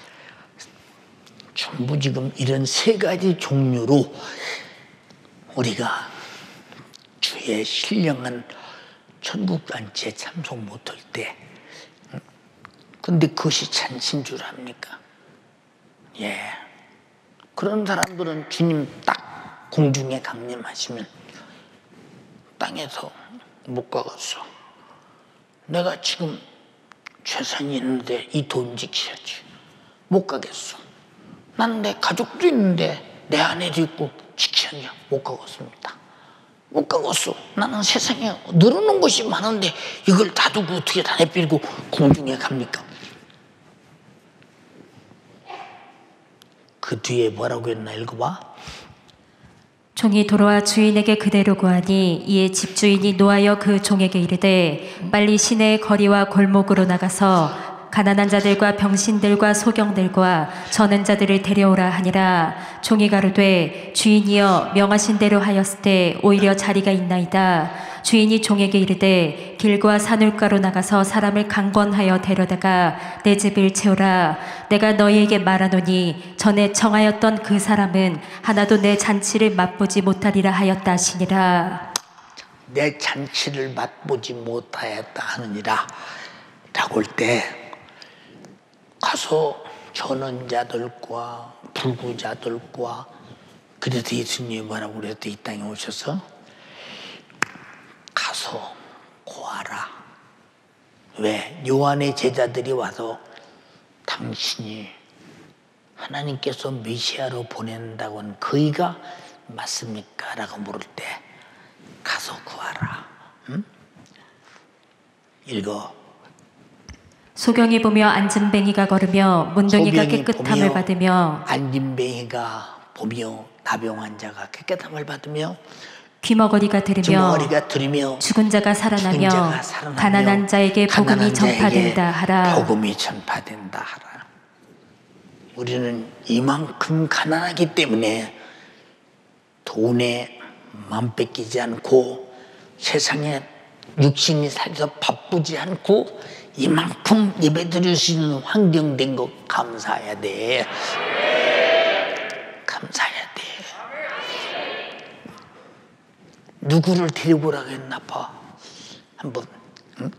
전부 지금 이런 3가지 종류로 우리가 주의 신령한 천국잔치에 참석 못할 때 근데 그것이 잔치인 줄 압니까? 예. 그런 사람들은 주님 딱 공중에 강림하시면 땅에서 못 가겠어. 내가 지금 재산이 있는데 이 돈 지켜야지. 못 가겠어. 난 내 가족도 있는데 내 아내도 있고 지켜야 못 가겠습니다. 못 가겠어. 나는 세상에 늘어놓은 것이 많은데 이걸 다 두고 어떻게 다 내밀고 공중에 갑니까? 그 뒤에 뭐라고 했나 읽어봐. 종이 돌아와 주인에게 그대로 구하니 이에 집주인이 노하여 그 종에게 이르되 빨리 시내의 거리와 골목으로 나가서 가난한 자들과 병신들과 소경들과 저는 자들을 데려오라 하니라. 종이 가로되 주인이여 명하신 대로 하였을 때 오히려 자리가 있나이다. 주인이 종에게 이르되 길과 산울가로 나가서 사람을 강권하여 데려다가 내 집을 채우라. 내가 너희에게 말하노니 전에 청하였던 그 사람은 하나도 내 잔치를 맛보지 못하리라 하였다 하시니라. 내 잔치를 맛보지 못하였다 하느니라 라고 할 때 가서 전원자들과 불구자들과 그래도 예수님이 뭐라고 그랬대? 이 땅에 오셔서 가서 고하라. 왜? 요한의 제자들이 와서 당신이 하나님께서 메시아로 보낸다고 한 그이가 맞습니까? 라고 물을 때 가서 구하라. 응? 읽어. 소경이 보며 앉은뱅이가 걸으며 문둥이가 깨끗함을 받으며 앉은뱅이가 보며 나병 자가 깨끗함을 받으며 귀머거리가 들으며 죽은 자가 살아나며 가난한 자에게 복음이 전파된다 하라. 복음이 전파된다 하라. 우리는 이만큼 가난하기 때문에 돈에 맘 뺏기지 않고 세상에 육신이 살아서 바쁘지 않고 이만큼 예배드릴 수 있는 환경 된 거 감사해야 돼. 감사해야 돼. 누구를 데리고 오라고 했나 봐. 한번. 응?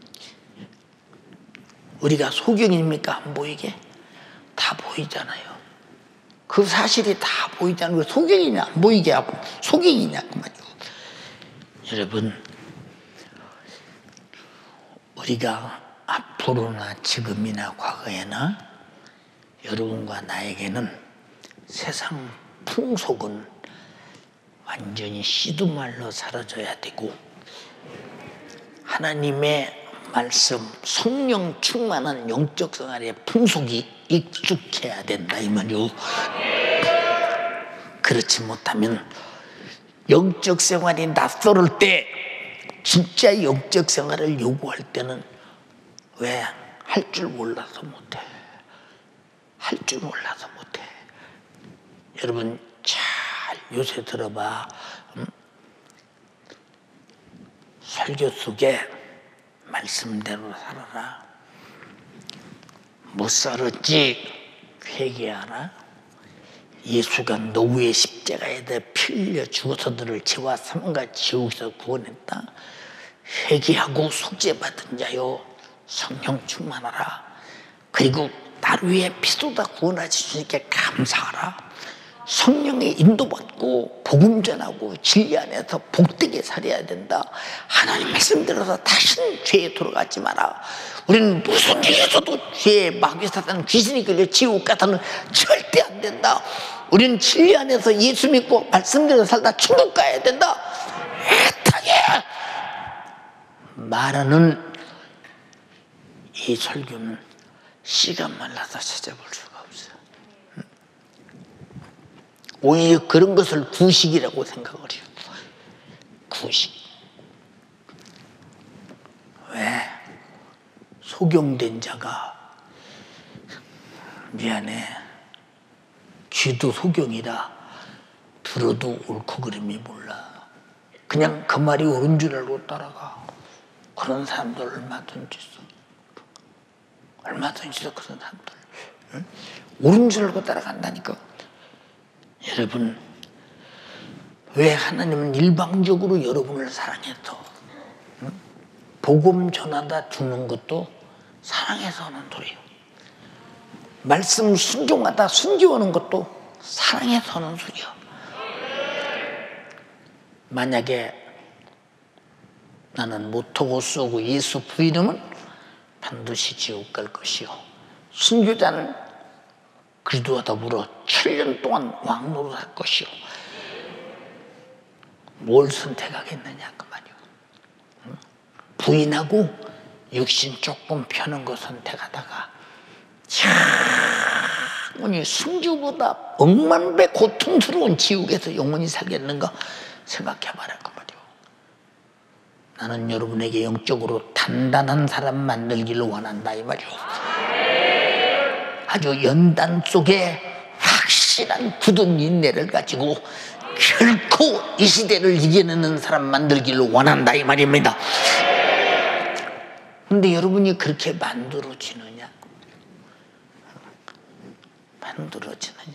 우리가 소경입니까? 안 보이게? 다 보이잖아요. 그 사실이 다 보이잖아요. 왜 소경이냐? 안 보이게 하고 소경이냐? 그만요. 여러분, 우리가 앞으로나 지금이나 과거에나 여러분과 나에게는 세상 풍속은 완전히 씨도 말로 사라져야 되고 하나님의 말씀, 성령 충만한 영적 생활의 풍속이 익숙해야 된다 이 말이요. 그렇지 못하면 영적 생활이 낯설을 때 진짜 영적 생활을 요구할 때는 왜? 할 줄 몰라서 못해. 할 줄 몰라서 못해. 여러분 잘 요새 들어봐. 설교 속에 말씀대로 살아라. 못 살았지 회개하라. 예수가 노후의 십자가에 대해 피 흘려 죽어서 너를 죄와 사망과 지옥에서 구원했다. 회개하고 속죄받은 자요 성령 충만하라. 그리고 나를 위해 피 쏟아 구원하여 주시니까 감사하라. 성령의 인도받고 복음 전하고 진리 안에서 복되게 살아야 된다. 하나님 말씀 들어서 다시는 죄에 돌아가지 마라. 우리는 무슨 일에서도 죄에 마귀 사탄 귀신이 끌려 지옥 가서는 절대 안 된다. 우리는 진리 안에서 예수 믿고 말씀 들어서 살다 천국 가야 된다. 애타게 말하는 이 설교는 시간 말라서 찾아볼 수가 없어요. 오히려 그런 것을 구식이라고 생각을 해요. 구식. 왜? 소경된 자가 미안해. 쥐도 소경이라 들어도 옳고 그름이 몰라. 그냥 그 말이 옳은 줄 알고 따라가. 그런 사람들 얼마든지 있어. 얼마든지 있어 그런 사람들. 응? 옳은 줄 알고 따라간다니까. 여러분, 왜 하나님은 일방적으로 여러분을 사랑해서 복음 전하다 죽는 것도 사랑해서 하는 소리예요. 말씀 순종하다 순교하는 것도 사랑해서 하는 소리예요. 만약에 나는 못하고 쏘고 예수 부인하면 반드시 지옥 갈 것이요. 순교자는 그리스도와 더불어 7년 동안 왕노릇 할 것이요. 뭘 선택하겠느냐 그 말이요. 부인하고 육신 조금 펴는 거 선택하다가 영원히 승주보다 억만배 고통스러운 지옥에서 영원히 살겠는가 생각해봐라 그 말이요. 나는 여러분에게 영적으로 단단한 사람 만들기를 원한다 이 말이요. 아주 연단 속에 확실한 굳은 인내를 가지고 결코 이 시대를 이겨내는 사람 만들기를 원한다 이 말입니다. 근데 여러분이 그렇게 만들어지느냐? 만들어지느냐?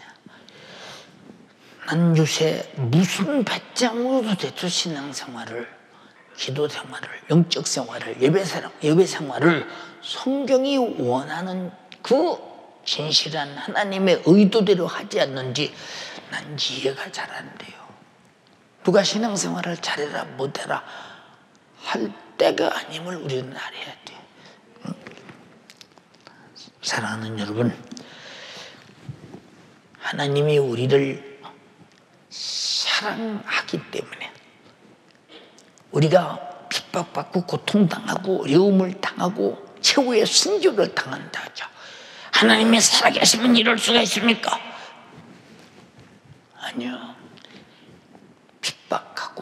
난 요새 무슨 배짱으로도 대처 신앙생활을, 기도생활을, 영적 생활을, 예배 생활을 성경이 원하는 그 진실한 하나님의 의도대로 하지 않는지 난 이해가 잘 안 돼요. 누가 신앙생활을 잘해라 못해라 할 때가 아님을 우리는 알아야 돼. 사랑하는 여러분, 하나님이 우리를 사랑하기 때문에 우리가 핍박받고 고통당하고 어려움을 당하고 최후의 순교를 당한다 하죠. 하나님이 살아계시면 이럴 수가 있습니까? 아니요. 핍박하고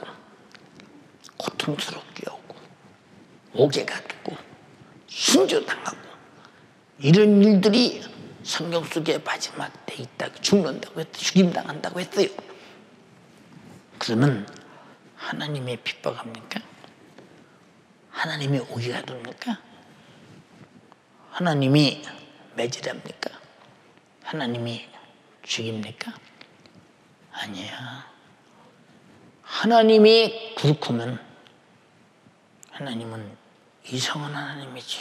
고통스럽게 하고 옥에가 되고 순교당하고 이런 일들이 성경 속에 마지막 때 있다. 죽는다고 했어요. 죽임당한다고 했어요. 그러면 하나님이 핍박합니까? 하나님이 오기가 됩니까? 하나님이 매질합니까? 하나님이 죽입니까? 아니야. 하나님이 그렇다면 하나님은 이상한 하나님이지.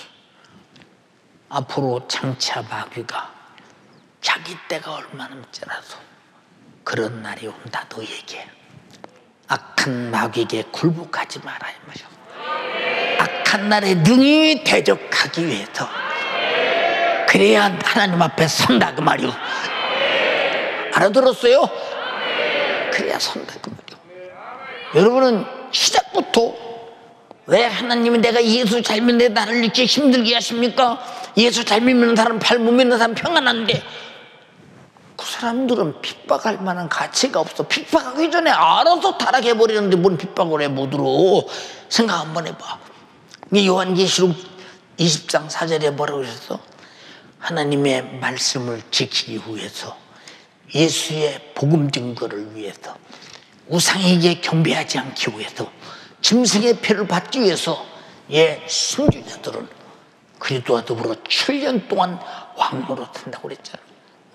앞으로 장차 마귀가 자기 때가 얼마나 남지라도 그런 날이 온다 너에게. 악한 마귀에게 굴복하지 마라 이 말이야. 악한 날에 능히 대적하기 위해서 그래야 하나님 앞에 선다 그 말이오. 알아들었어요? 그래야 선다 그 말이오. 여러분은 시작부터 왜 하나님이 내가 예수 잘 믿는 나를 이렇게 힘들게 하십니까? 예수 잘 믿는 사람, 잘 못 믿는 사람 평안한데 그 사람들은 핍박할 만한 가치가 없어. 핍박하기 전에 알아서 타락해버리는데 뭔 핍박을 해 못 들어. 생각 한번 해봐. 요한계시록 20장 4절에 뭐라고 그랬어? 하나님의 말씀을 지키기 위해서, 예수의 복음 증거를 위해서, 우상에게 경배하지 않기 위해서, 짐승의 피를 받기 위해서 순교자들은 그리스도와 더불어 7년 동안 왕노로 탄다고 그랬잖아.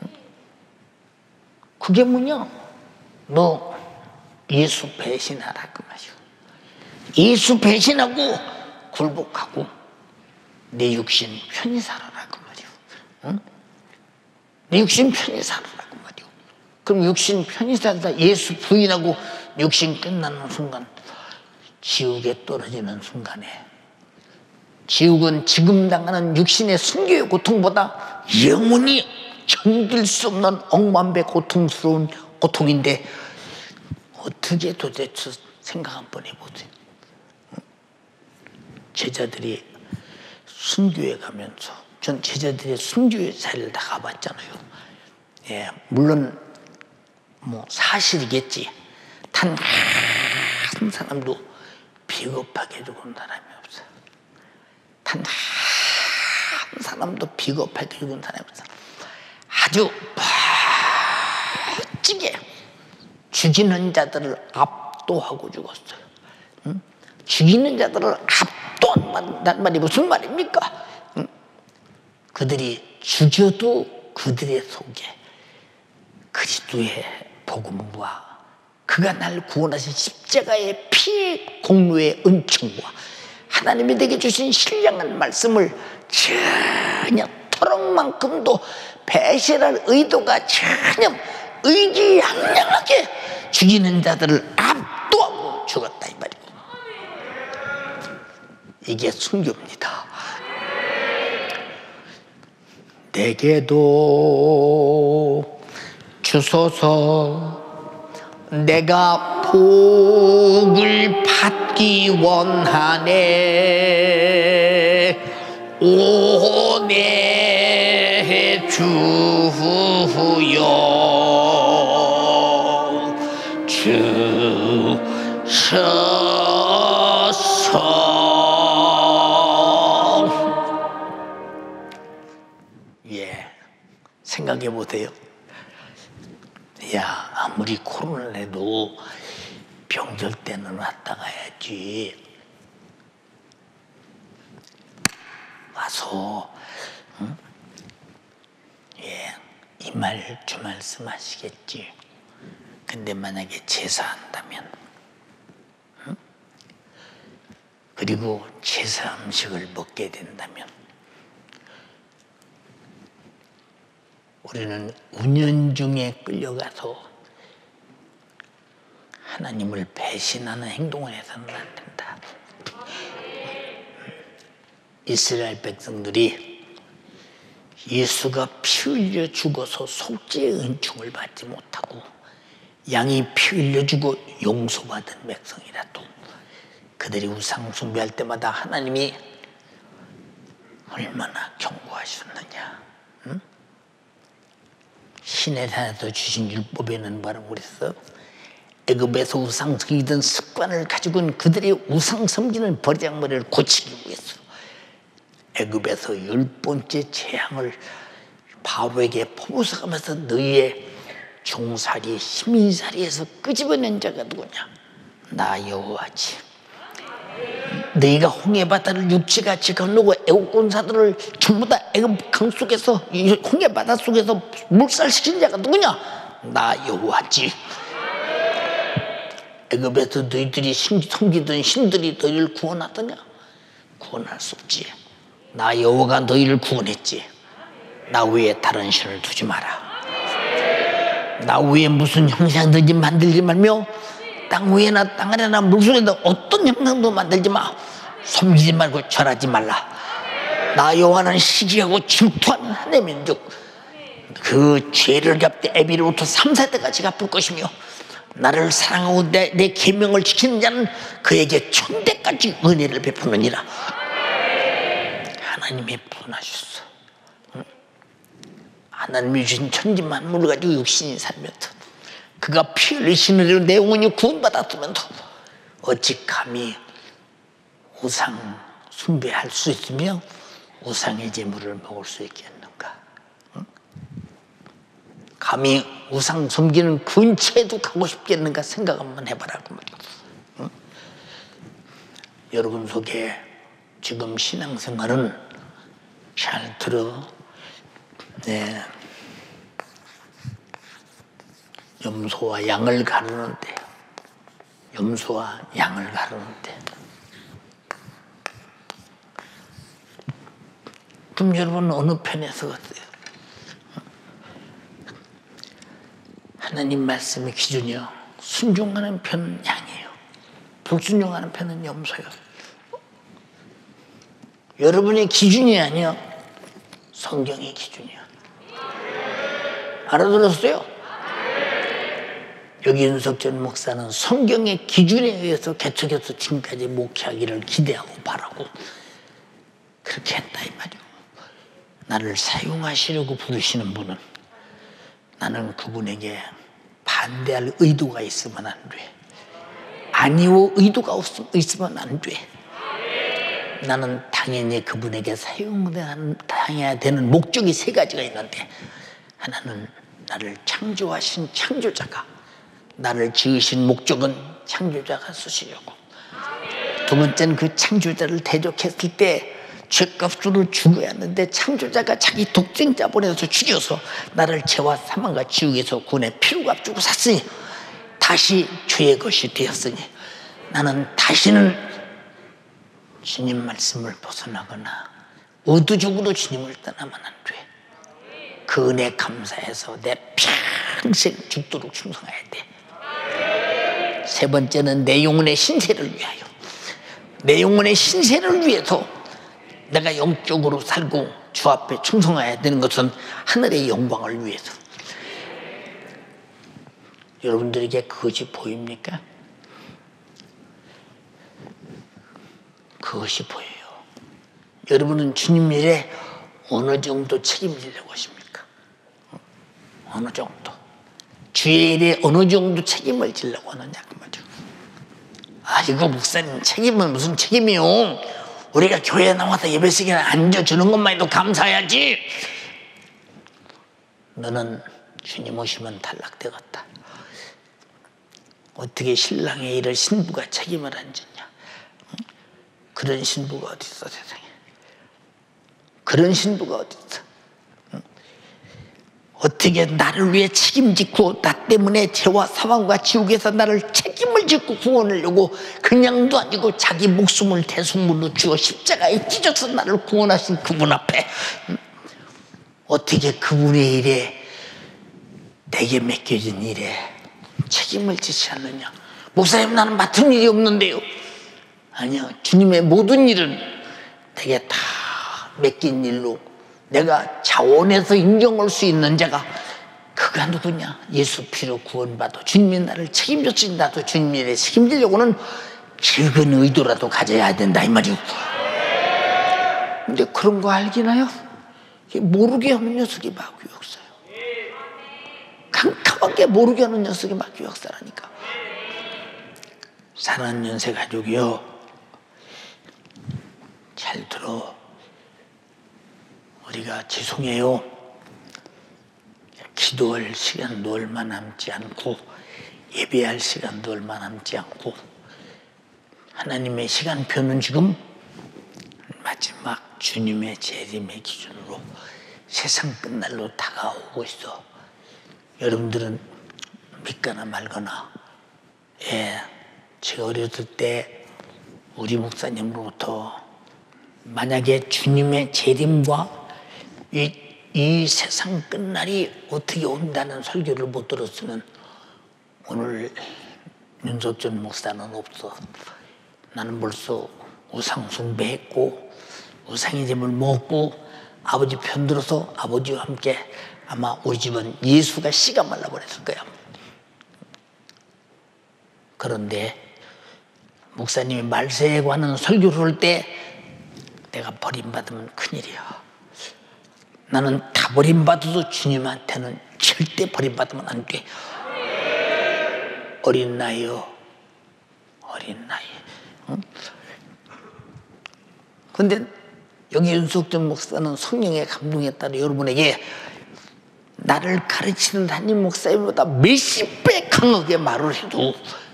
그게 뭐냐? 너 예수 배신하라 그 말이야. 예수 배신하고 굴복하고 내 육신 편히 살아라 그 말이야. 응? 내 육신 편히 살아라 그 말이야. 그럼 육신 편히 살다 예수 부인하고 육신 끝나는 순간, 지옥에 떨어지는 순간에, 지옥은 지금 당하는 육신의 순교의 고통보다 영원히 견딜 수 없는 억만배 고통스러운 고통인데 어떻게 도대체 생각 한번 해보세요. 제자들이 순교에 가면서, 전 제자들의 순교의 자리를 다 가봤잖아요. 예, 물론 뭐 사실이겠지. 단 한 사람도 비겁하게 죽은 사람이 없어요. 단 한 사람도 비겁하게 죽은 사람이 없어요. 아주 멋지게 죽이는 자들을 압도하고 죽었어요. 응? 죽이는 자들을 압도한다는 말이 무슨 말입니까? 응? 그들이 죽여도 그들의 속에 그리스도의 복음과 그가 날 구원하신 십자가의 피의 공로의 은총과 하나님이 내게 주신 신령한 말씀을 전혀 토록만큼도 배신할 의도가 전혀 의기양양하게 죽이는 자들을 압도하고 죽었다 이 말이고, 이게 순교입니다. 내게도 주소서, 내가 복을 받기 원하네. 오 내 주여 주셔서. 예, 생각해 보세요. 야, 아무리 코로나라도 명절 때는 왔다 가야지. 와서 응? 예, 이 말 주 말씀하시겠지. 근데 만약에 제사한다면, 응? 그리고 제사 음식을 먹게 된다면, 우리는 은연중에 끌려가서 하나님을 배신하는 행동을 해서는 안 된다. 이스라엘 백성들이 예수가 피 흘려 죽어서 속죄의 은총을 받지 못하고 양이 피 흘려 주고 용서받은 백성이라도 그들이 우상 숭배할 때마다 하나님이 얼마나 경고하셨느냐. 응? 신의 산에서 주신 율법에는 바로 그랬어. 애굽에서 우상 섬기던 습관을 가지고 있는 그들의 우상 섬기는 버리장머리를 고치기 위해서 애굽에서 10번째 재앙을 바로에게 퍼부어가면서 너희의 종살이 시민살이에서 끄집어낸 자가 누구냐? 나 여호와지. 너희가 홍해바다를 육지같이 건너고 애굽 군사들을 전부 다 애굽 강 속에서 홍해바다 속에서 물살시킨 자가 누구냐? 나 여호와지. 애굽에서 너희들이 섬기던 신들이 너희를 구원하더냐? 구원할 수 없지. 나 여호와가 너희를 구원했지. 나 위에 다른 신을 두지 마라. 나 위에 무슨 형상든지 만들지 말며 땅 위에나 땅 아래나 물속에나 어떤 형상도 만들지 마. 섬기지 말고 절하지 말라. 나 여호와는 시기하고 질투하는 하나님의 민족. 그 죄를 갚되 애비로부터 3세대까지 갚을 것이며 나를 사랑하고 내 계명을 지키는 자는 그에게 천대까지 은혜를 베푸느니라. 하나님이 분하셨어. 하나님이 주신 천지 만물을 가지고 육신이 살면서 그가 피 흘리시는 대로 내 영혼이 구원받았으면서 어찌 감히 우상 숭배할 수 있으며 우상의 제물을 먹을 수 있겠는가? 응? 감히 우상 섬기는 근처에도 가고 싶겠는가 생각 한번 해봐라고 말이야. 응? 여러분 속에 지금 신앙생활은 잘 들어. 네. 염소와 양을 가르는데, 염소와 양을 가르는데. 그럼 여러분 어느 편에 서겠어요? 하나님 말씀의 기준이요. 순종하는 편은 양이에요. 불순종하는 편은 염소예요. 여러분의 기준이 아니야. 성경의 기준이야. 알아들었어요? 여기 윤석전 목사는 성경의 기준에 의해서 개척해서 지금까지 목회하기를 기대하고 바라고 그렇게 했다 이 말이야. 나를 사용하시려고 부르시는 분은 나는 그분에게 반대할 의도가 있으면 안 돼. 아니오 의도가 있으면 안 돼. 나는 당연히 그분에게 사용당해야 되는 목적이 3가지가 있는데, 하나는 나를 창조하신 창조자가, 나를 지으신 목적은 창조자가 쓰시려고. 2번째는 그 창조자를 대적했을 때 죄값으로 죽어야 하는데 창조자가 자기 독생자 보내서 죽여서 나를 죄와 사망과 지옥에서 구원해 피로값 주고 샀으니 다시 죄의 것이 되었으니 나는 다시는 주님 말씀을 벗어나거나 의도적으로 주님을 떠나면 안 돼. 그 은혜 감사해서 내 평생 죽도록 충성해야 돼. 3번째는 내 영혼의 신세를 위하여, 내 영혼의 신세를 위해서 내가 영적으로 살고 주 앞에 충성해야 되는 것은 하늘의 영광을 위해서. 여러분들에게 그것이 보입니까? 그것이 보여요. 여러분은 주님 일에 어느 정도 책임을 지려고 하십니까? 어느 정도? 주의 일에 어느 정도 책임을 지려고 하느냐 그 말이죠. 이거 목사님 책임은 무슨 책임이요? 우리가 교회에 나와서 예배 시간에 앉아주는 것만 해도 감사해야지. 너는 주님 오시면 탈락되겠다. 어떻게 신랑의 일을 신부가 책임을 안 지냐? 그런 신부가 어디 있어 세상에? 그런 신부가 어디 있어? 어떻게 나를 위해 책임지고 나 때문에 죄와 사망과 지옥에서 나를 책임을 짓고 구원하려고 그냥도 아니고 자기 목숨을 대속물로 주어 십자가에 찢어서 나를 구원하신 그분 앞에 어떻게 그분의 일에 내게 맡겨진 일에 책임을 지지 않느냐? 목사님 나는 맡은 일이 없는데요. 아니요, 주님의 모든 일은 내게 다 맡긴 일로 내가 자원해서 인정할 수 있는 자가 그가 누구냐? 예수 피로 구원받아 주님이 나를 책임졌으니 나도 주님 일에 책임지려고는 적은 의도라도 가져야 된다 이 말이오. 근데 그런 거 알기나요? 모르게 하는 녀석이 마귀역사예요. 캄캄하게 모르게 하는 녀석이 마귀역사라니까. 사랑하는 연세 가족이요, 잘 들어. 우리가 죄송해요. 기도할 시간도 얼마 남지 않고 예배할 시간도 얼마 남지 않고 하나님의 시간표는 지금 마지막 주님의 재림의 기준으로 세상 끝날로 다가오고 있어. 여러분들은 믿거나 말거나, 제가 어렸을 때 우리 목사님으로부터 만약에 주님의 재림과 이 세상 끝날이 어떻게 온다는 설교를 못 들었으면 오늘 윤석준 목사는 없어. 나는 벌써 우상 숭배했고 우상의 재물 먹고 아버지 편들어서 아버지와 함께 아마 우리 집은 예수가 씨가 말라버렸을 거야. 그런데 목사님이 말세에 관한 설교를 할 때 내가 버림받으면 큰일이야. 나는 다 버림받아도 주님한테는 절대 버림받으면 안 돼. 어린 나이요, 어린 나이. 근데 여기 윤석준 목사는 성령의 감동에 따라 여러분에게 나를 가르치는 담임 목사님보다 몇십 배 강하게 말을 해도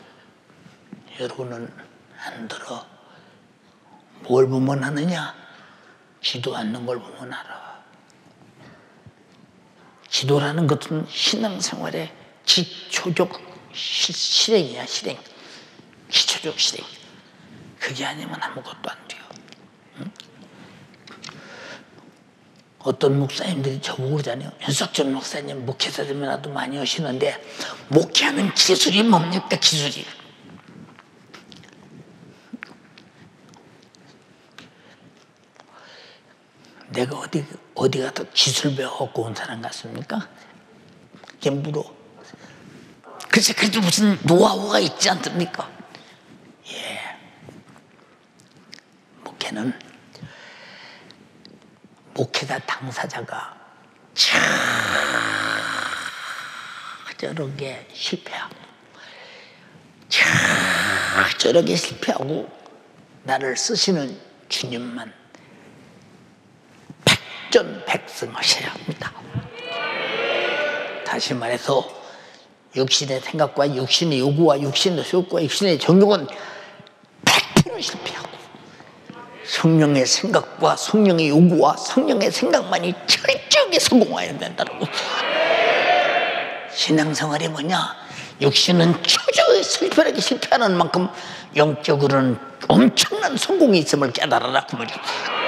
여러분은 안 들어. 뭘 보면 하느냐? 기도 않는 걸 보면 알아. 기도라는 것은 신앙생활의 기초적 실행이야, 실행. 기초적 실행. 그게 아니면 아무것도 안 돼요. 응? 어떤 목사님들이 저보고 그러잖아요. 윤석준 목사님 목회자 되면 나도 많이 하시는데 목회하는 기술이 뭡니까, 기술이? 내가 어디 가서 기술 배워갖고 온 사람 같습니까? 이게 물어. 글쎄, 그래도 무슨 노하우가 있지 않습니까? 목회는 목회자 당사자가 저렇게 실패하고 저렇게 실패하고 나를 쓰시는 주님만 백전백승하셔야 합니다. 다시 말해서 육신의 생각과 육신의 요구와 육신의 소욕과 육신의 정욕은 100% 실패하고 성령의 생각과 성령의 요구와 성령의 생각만이 철저하게 성공해야 된다고. 신앙생활이 뭐냐? 육신은 초조히 슬퍼하게 실패하는 만큼 영적으로는 엄청난 성공이 있음을 깨달아라 그 말이야.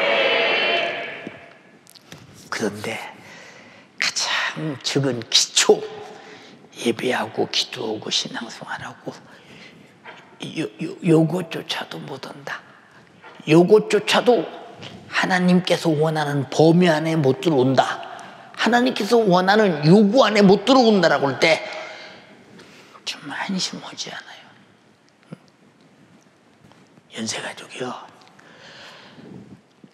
그런데 가장 적은 기초, 예배하고 기도하고 신앙생활하고 요것조차도 못한다. 요것조차도 하나님께서 원하는 범위 안에 못 들어온다. 하나님께서 원하는 요구 안에 못 들어온다라고 할 때 좀 한심하지 않아요? 연세가족이요,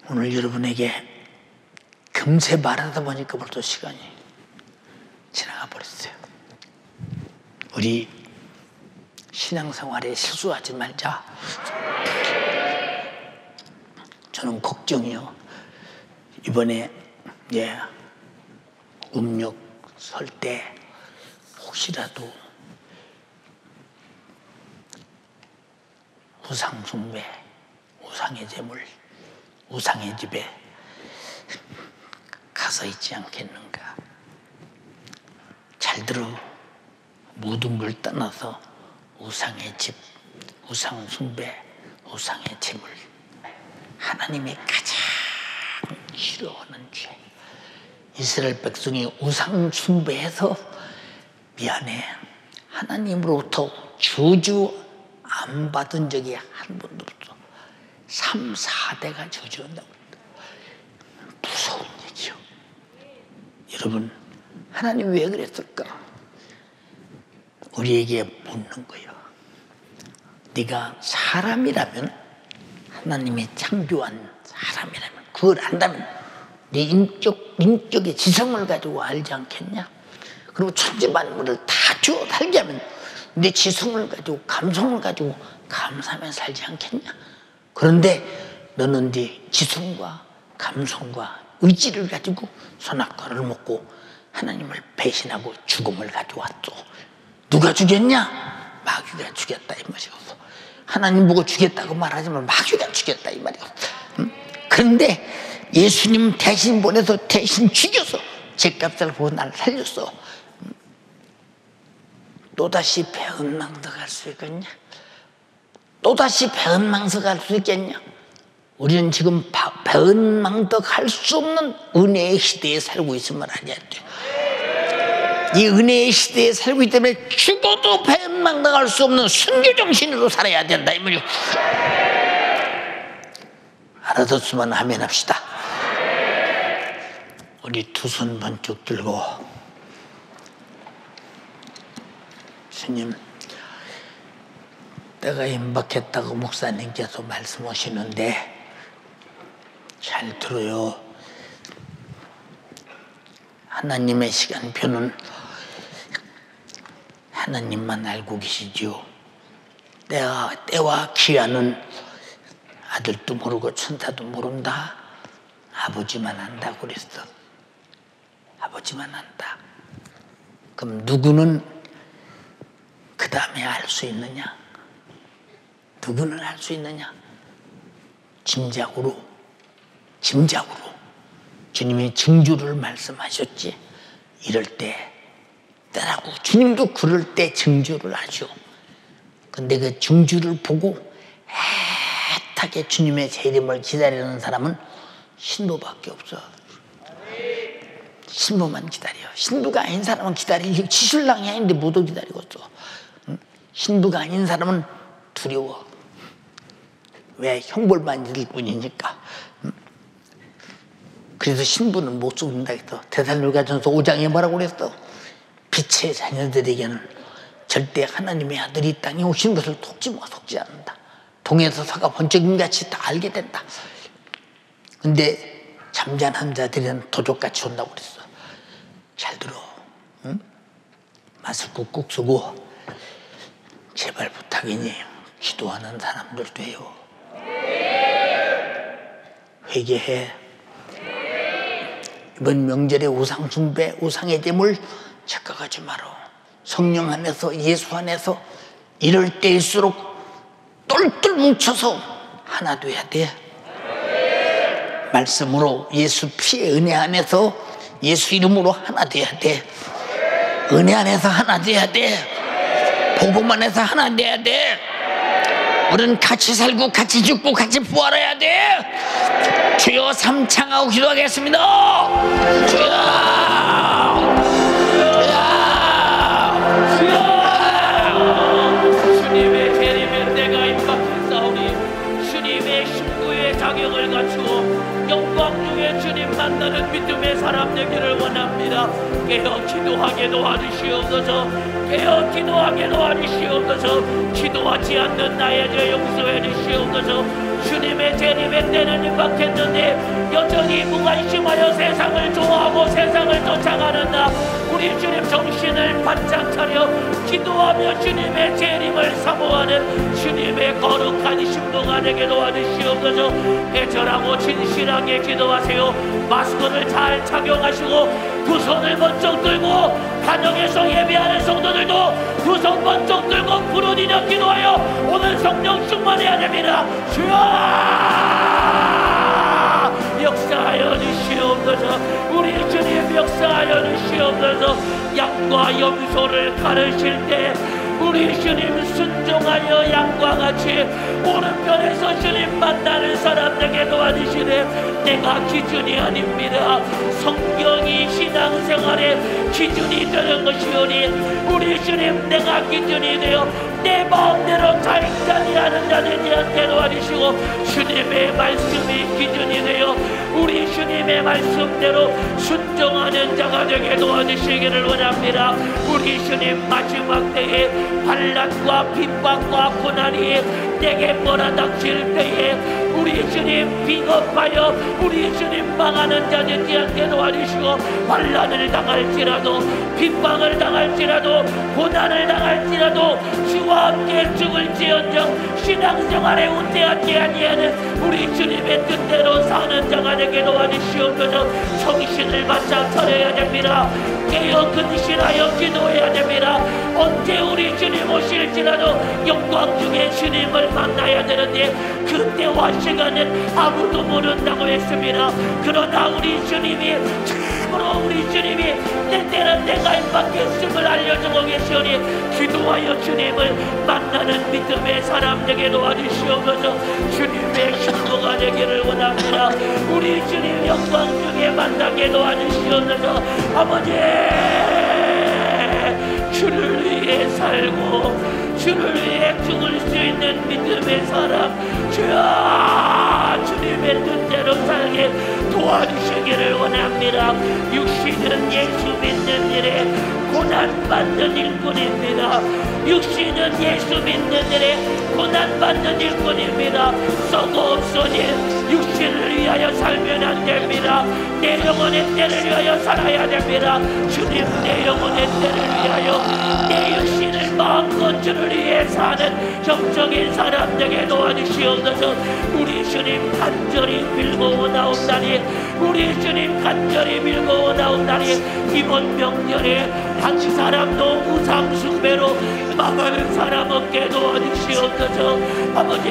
오늘 여러분에게 금세 말하다 보니까 벌써 시간이 지나가 버렸어요. 우리 신앙생활에 실수하지 말자. 저는 걱정이요. 이번에 음력 설 때 혹시라도 우상 숭배, 우상의 제물, 우상의 집에 가서 있지 않겠는가. 잘 들어. 모든 걸 떠나서 우상의 집, 우상 숭배, 우상의 제물, 하나님이 가장 싫어하는 죄. 이스라엘 백성이 우상 숭배해서 미안해, 하나님으로부터 저주 안 받은 적이 한 번도 없어. 3, 4대가 저주한다고. 무서운 얘기요. 여러분, 하나님 왜 그랬을까? 우리에게 묻는 거예요. 네가 사람이라면, 하나님이 창조한 사람이라면, 그걸 안다면 네 인격의 지성을 가지고 알지 않겠냐? 그리고 천지만물을 다 주어 살게 하면 네 지성을 가지고, 감성을 가지고 감사하며 살지 않겠냐? 그런데 너는 네 지성과 감성과 의지를 가지고 선악과를 먹고 하나님을 배신하고 죽음을 가져왔어. 누가 죽였냐? 마귀가 죽였다 이 말이었어. 하나님 보고 죽였다고 말하지만 마귀가 죽였다 이 말이었어. 그런데 예수님 대신 보내서 대신 죽여서 죗값을 보고 날 살렸어. 또다시 배은망덕할 수 있겠냐? 또다시 배은망덕할 수 있겠냐? 우리는 지금 배은망덕할 수 없는 은혜의 시대에 살고 있음을 알아야 돼. 이 은혜의 시대에 살고 있기 때문에 죽어도 배은망덕할 수 없는 순교정신으로 살아야 된다 이 말이요. 알아듣으면 아멘 합시다. 우리 두 손 번쩍 들고, 주님, 때가 임박했다고 목사님께서 말씀하시는데 잘 들어요. 하나님의 시간표는 하나님만 알고 계시지요. 때와 기한은 아들도 모르고 천사도 모른다. 아버지만 안다고 그랬어. 아버지만 안다. 그럼 누구는 그 다음에 알 수 있느냐? 누구는 알 수 있느냐? 짐작으로 주님이 증주를 말씀하셨지. 이럴 때 때라고. 주님도 그럴 때 증주를 하죠. 근데 그 증주를 보고 애타게 주님의 재림을 기다리는 사람은 신부밖에 없어. 신부만 기다려. 신부가 아닌 사람은 기다리지. 지신랑이 아닌데 못도 기다리고 있어. 신부가 아닌 사람은 두려워. 왜? 형벌만 받을 뿐이니까. 그래서 신부는 못 죽는다 했어. 데살로니가전서 5장에 뭐라고 그랬어? 빛의 자녀들에게는 절대 하나님의 아들이 이 땅에 오신 것을 속지 않는다. 동에서 서가 번쩍임같이 다 알게 된다. 근데 잠잠한 자들은 도적같이 온다고 그랬어. 잘 들어. 응? 마스크 꾹 쓰고 제발 부탁이니 기도하는 사람들도 해요. 회개해. 이번 명절에 우상 숭배, 우상의 제물 착각하지 마라. 성령 안에서, 예수 안에서 이럴 때일수록 똘똘 뭉쳐서 하나 돼야 돼. 말씀으로, 예수 피의 은혜 안에서, 예수 이름으로 하나 돼야 돼. 은혜 안에서 하나 돼야 돼. 복음 안에서 하나 돼야 돼. 우리는 같이 살고 같이 죽고 같이 부활해야 돼. 주여 삼창하고 기도하겠습니다. 주여, 주님의 재림의 때가 임박했사오니 주님의 신부의 자격을 갖추어 영광 중에 주님 만나는 믿음의 사람 되기를 원합니다. 깨어 기도하게 도와주시옵소서. 깨어 기도하게 도와주시옵소서. 기도하지 않는 나의 죄 용서해 주시옵소서. 주님의 재림의 때는 임박했는데 여전히 무관심하여 세상을 좋아하고 세상을 쫓아가는 나, 우리 주님 정신을 바짝 차려 기도하며 주님의 재림을 사모하는 주님의 거룩한 신부가 되게 도와주시옵소서. 애절하고 진실하게 기도하세요. 마스크를 잘 착용하시고 두 손을 번쩍 들고, 가정에서 예배하는 성도들도 두 손 번쩍 들고 부르짖어 기도하여 오늘 성령 충만해야 됩니다. 주여 역사하여 주시옵소서. 우리 주님 역사하여 주시옵소서. 양과 염소를 가르칠 때 우리 주님 순종하여 양과 같이 오른편에서 주님 만나는 사람에게 도와주시네. 내가 기준이 아닙니다. 성경이 신앙생활의 기준이 되는 것이오니 우리 주님 내가 기준이 되어 내 마음대로 자익자니 하는 자들한테 도와주시고, 주님의 말씀이 기준이 되어 우리 주님의 말씀대로 순종하는 자가 되게 도와주시기를 원합니다. 우리 주님 마지막 때에 환난과 핍박과 고난이 내게 몰아닥칠 때에 우리 주님 비겁하여 우리 주님 망하는 자들한테 도와주시고, 환난을 당할지라도 핍박을 당할지라도 고난을 당할지라도 주와 함께 죽을지언정 신앙생활에 운대하지 아니하는 우리 주님의 뜻대로 사는 자가 되게 도와주시옵소서. 정신을 바짝 차려야 됩니다. 깨어 근실하여 기도해야 됩니다. 언제 우리 주님 오실지라도 영광 중에 주님을 만나야 되는데 그때와 시간은 아무도 모른다고 했습니다. 그러나 우리 주님이 참으로 우리 주님이 때때는 내가 임박했음을 알려주고 계시오니 기도하여 주님을 만나는 믿음의 사람 되게 도와주시옵소서. 주님의 신부가 되기를 원합니다. 우리 주님 영광 중에 만나게 도와주시옵소서. 아버지, 주를 위해 살고 주를 위해 죽을 수 있는 믿음의 사람, 주여 주님의 뜻대로 살게 도와주시기를 원합니다. 육신은 예수 믿는 일에 고난받는 일꾼입니다. 육신은 예수 믿는 일에 고난받는 일꾼입니다. 썩어 없으니 육신을 위하여 살면 안 됩니다. 내 영혼의 때를 위하여 살아야 됩니다. 주님, 내 영혼의 때를 위하여 내 육신을 마음껏 주를 위해 사는 정적인 사람 되게 도와주시옵소서. 우리 주님 간절히 빌고 나온다니, 우리 주님 간절히 빌고 나온다니, 이번 명절에 한 사람도 우상 숭배로 망하는 사람 없게 도와주시옵소서. 아버지,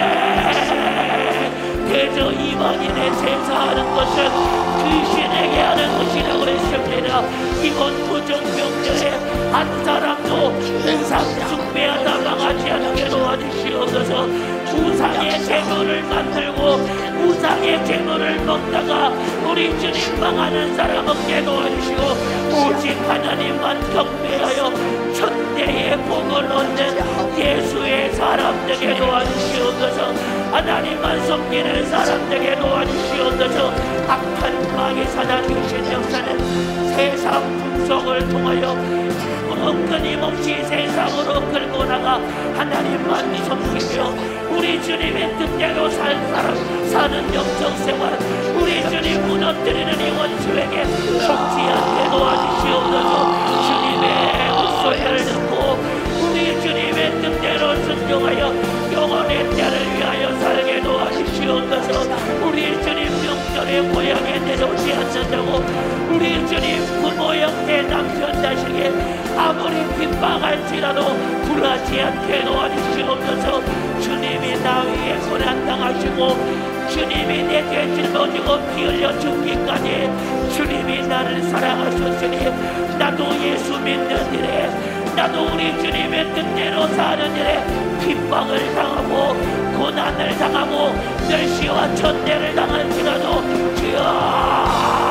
대저 이방인의 제사하는 것은 귀신에게 하는 것이라고 했습니다. 이번 구정명절에 한 사람도 우상 숭배하다 망하지 않게 도와주시옵소서. 우상의 제물을 만들고 우상의 제물을 먹다가 우리 주님 망하는 사람 없게 도와주시고, 오직 하나님만 경배하여 천대의 복을 얻는 예수의 사람 되게 도와주시옵소서. 하나님만 섬기는 사람 되게 도와주시옵소서. 악한 마귀 사단 귀신 역사는 세상 풍속을 통하여 끊임없이 세상으로 끌고 나가 하나님만 섬기며 우리 주님의 뜻대로 사는 영적생활, 우리 주님 무너뜨리는 이 원수에게 속지 않게 도와주시옵소서. 주님의 목소리를 듣고 우리 주님의 뜻대로 순종하여 영혼의 때를 위하여 살게 도와주시옵소서. 우리 주님 명절에 고향에 내려오지 않는다고 우리 주님 부모 형제 남편 자식에 아무리 핍박할지라도 굴하지 않게 도와주시옵소서. 주님이 나 위에 고난당하시고 주님이 내 죄 짊어지고 피 흘려 죽기까지 주님이 나를 사랑하셨으니 나도 예수 믿는 일에, 나도 우리 주님의 뜻대로 사는 일에 핍박을 당하고 고난을 당하고 멸시와 천대를 당할지라도 주여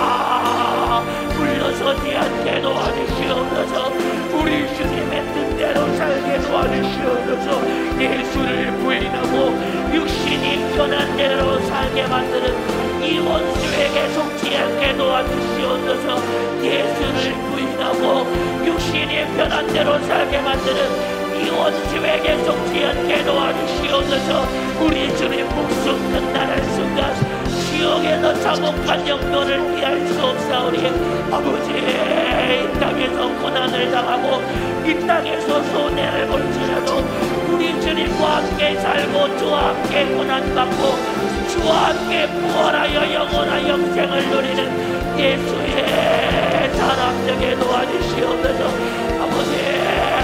물러서지 않게 도와주시옵소서. 우리 주님의 뜻대로 살게 도와주시옵소서. 예수를 부인하고 육신이 편한 대로 살게 만드는 이 원수에게 속지 않게 도와주시옵소서. 예수를 부인하고 육신이 편한 대로 살게 만드는 이 원수에게 속지 않게 도와주시옵소서. 우리 주님 목숨 끝나는 순간 지옥에서 참혹한 영도를 피할 수 없사오니 아버지, 이 땅에서 고난을 당하고 이 땅에서 손해를 볼지라도 우리 주님과 함께 살고 주와 함께 고난받고 주와 함께 부활하여 영원한 영생을 누리는 예수의 사람 되게 도와주시옵소서. 아버지,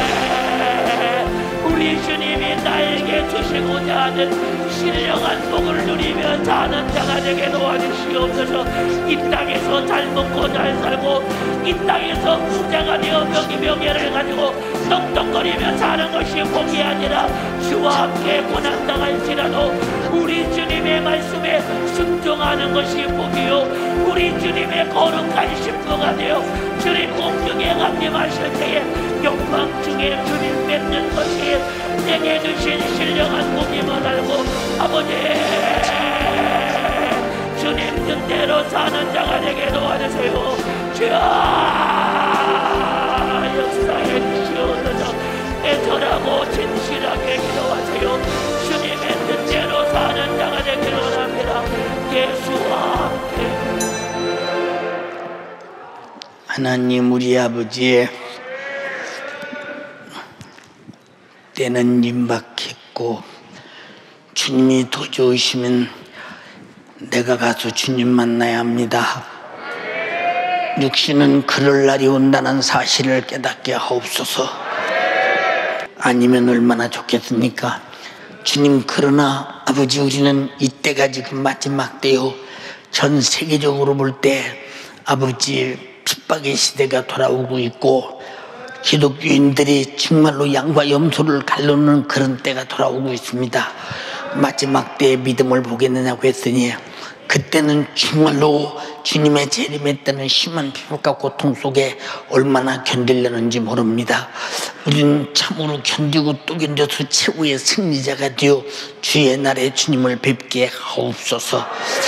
우리 주님이 나에게 주시고자 하는 신령한 복을 누리며 사는 자가 되게 도와주시옵소서. 이 땅에서 잘 먹고 잘 살고 이 땅에서 부자가 되어 명예를 가지고 똑똑거리며 사는 것이 복이 아니라 주와 함께 고난당할지라도 우리 주님의 말씀에 순종하는 것이 복이요 우리 주님의 거룩한 신부가 되어 주님 공중에 강림하실 때에 영광 중에 주님 뵙는 것이 내게 주신 신령한 복임을 알고 아버지, 주님 뜻대로 사는 자가 되게 도와주세요. 주여, 역사해 주시옵소서. 애절하고 진실하게 기도하세요. 주님의 뜻대로 사는 자가 되기를 원합니다. 예수와 함께. 하나님 우리 아버지, 때는 임박했고 주님이 더 좋으시면 내가 가서 주님 만나야 합니다. 육신은 그럴 날이 온다는 사실을 깨닫게 하옵소서. 아니면 얼마나 좋겠습니까? 주님, 그러나 아버지, 우리는 이때가 지금 마지막 때요, 전 세계적으로 볼 때 아버지 핍박의 시대가 돌아오고 있고 기독교인들이 정말로 양과 염소를 갈르는 그런 때가 돌아오고 있습니다. 마지막 때에 믿음을 보겠느냐고 했더니 그때는 정말로 주님의 재림의 때는 심한 핍박과 고통 속에 얼마나 견디려는지 모릅니다. 우리는 참으로 견디고 또 견뎌서 최후의 승리자가 되어 주의 날에 주님을 뵙게 하옵소서.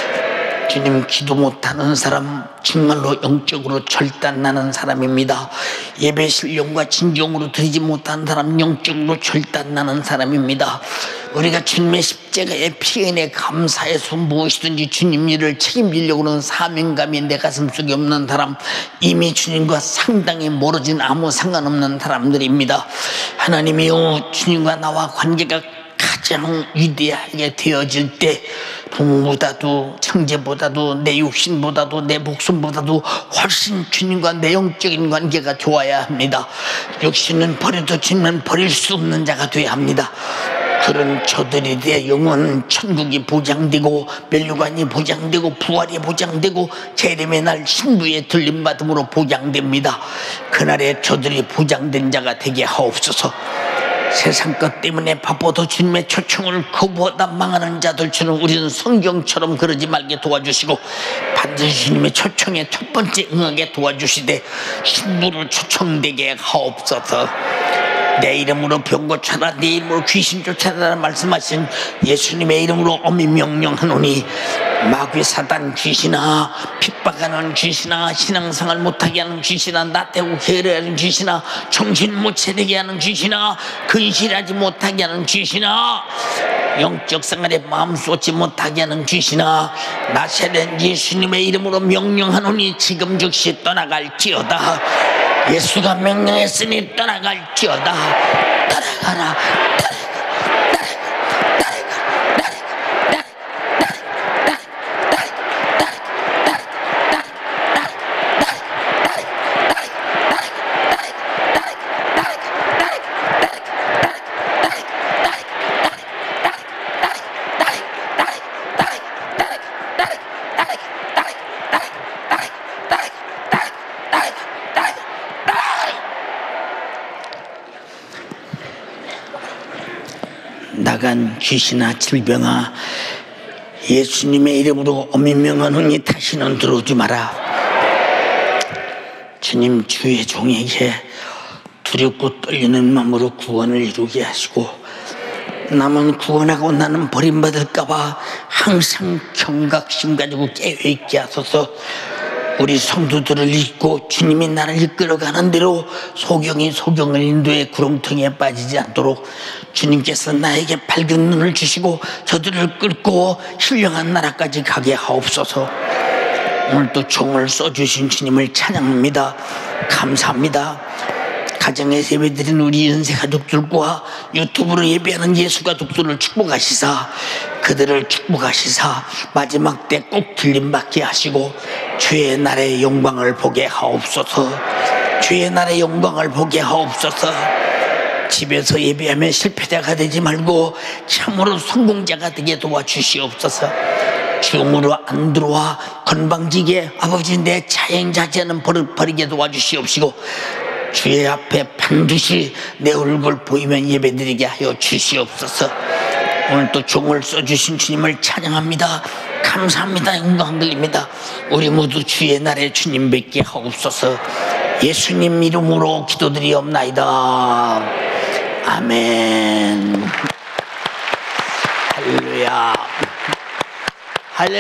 주님, 기도 못하는 사람 정말로 영적으로 절단나는 사람입니다. 예배 신령과 진정으로 드리지 못한 사람 영적으로 절단나는 사람입니다. 우리가 주님의 십자가의 피은에 감사해서 무엇이든지 주님 일을 책임지려고 하는 사명감이 내 가슴속에 없는 사람, 이미 주님과 상당히 멀어진 아무 상관없는 사람들입니다. 하나님이요, 주님과 나와 관계가 가장 위대하게 되어질 때 부모보다도 형제보다도 내 육신보다도 내 목숨보다도 훨씬 주님과 내 영적인 관계가 좋아야 합니다. 육신은 버려도 주님은 버릴 수 없는 자가 되어야 합니다. 그런 저들에 대해 영원 천국이 보장되고 멸류관이 보장되고 부활이 보장되고 재림의 날 신부의 들림받음으로 보장됩니다. 그날에 저들이 보장된 자가 되게 하옵소서. 세상 것 때문에 바빠도 주님의 초청을 거부하다 망하는 자들처럼 우리는 성경처럼 그러지 말게 도와주시고 반드시 주님의 초청에 첫 번째 응하게 도와주시되 신부로 초청되게 하옵소서. 내 이름으로 병 고쳐라, 내 이름으로 귀신 쫓아라 말씀하신 예수님의 이름으로 엄히 명령하노니 마귀 사단 귀신아, 핍박하는 귀신아, 신앙생활 못하게 하는 귀신아, 나태고 게으르하는 귀신아, 정신 못 차리게 하는 귀신아, 근실하지 못하게 하는 귀신아, 영적 생활에 마음 쏟지 못하게 하는 귀신아, 나사렛 예수님의 이름으로 명령하노니 지금 즉시 떠나갈지어다. 예수가 명령했으니 떠나갈지어다. 따라가라. 나간 귀신아, 질병아, 예수님의 이름으로 엄히 명하노니 다시는 들어오지 마라. 주님, 주의 종에게 두렵고 떨리는 마음으로 구원을 이루게 하시고 남은 구원하고 나는 버림받을까봐 항상 경각심 가지고 깨어있게 하소서. 우리 성도들을 잊고 주님이 나를 이끌어가는 대로 소경을 인도의 구렁텅이에 빠지지 않도록 주님께서 나에게 밝은 눈을 주시고 저들을 끌고 신령한 나라까지 가게 하옵소서. 오늘 또 종을 써주신 주님을 찬양합니다. 감사합니다. 가정에서 예배드린 우리 연세 가족들과 유튜브로 예배하는 예수 가족들을 축복하시사, 그들을 축복하시사 마지막 때 꼭 들림받게 하시고 주의 날의 영광을 보게 하옵소서. 주의 날의 영광을 보게 하옵소서. 집에서 예배하면 실패자가 되지 말고 참으로 성공자가 되게 도와주시옵소서. 중으로 안 들어와 건방지게 아버지 내 자행자제는 버릇 버리게 도와주시옵시고 주의 앞에 반드시 내 얼굴 보이면 예배드리게 하여 주시옵소서. 오늘 또 종을 써주신 주님을 찬양합니다. 감사합니다. 영광 드립니다. 우리 모두 주의 날에 주님 뵙게 하옵소서. 예수님 이름으로 기도드리옵나이다. 아멘. 할렐루야.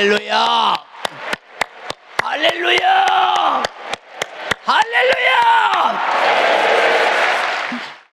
할렐루야. 할렐루야. 할렐루야.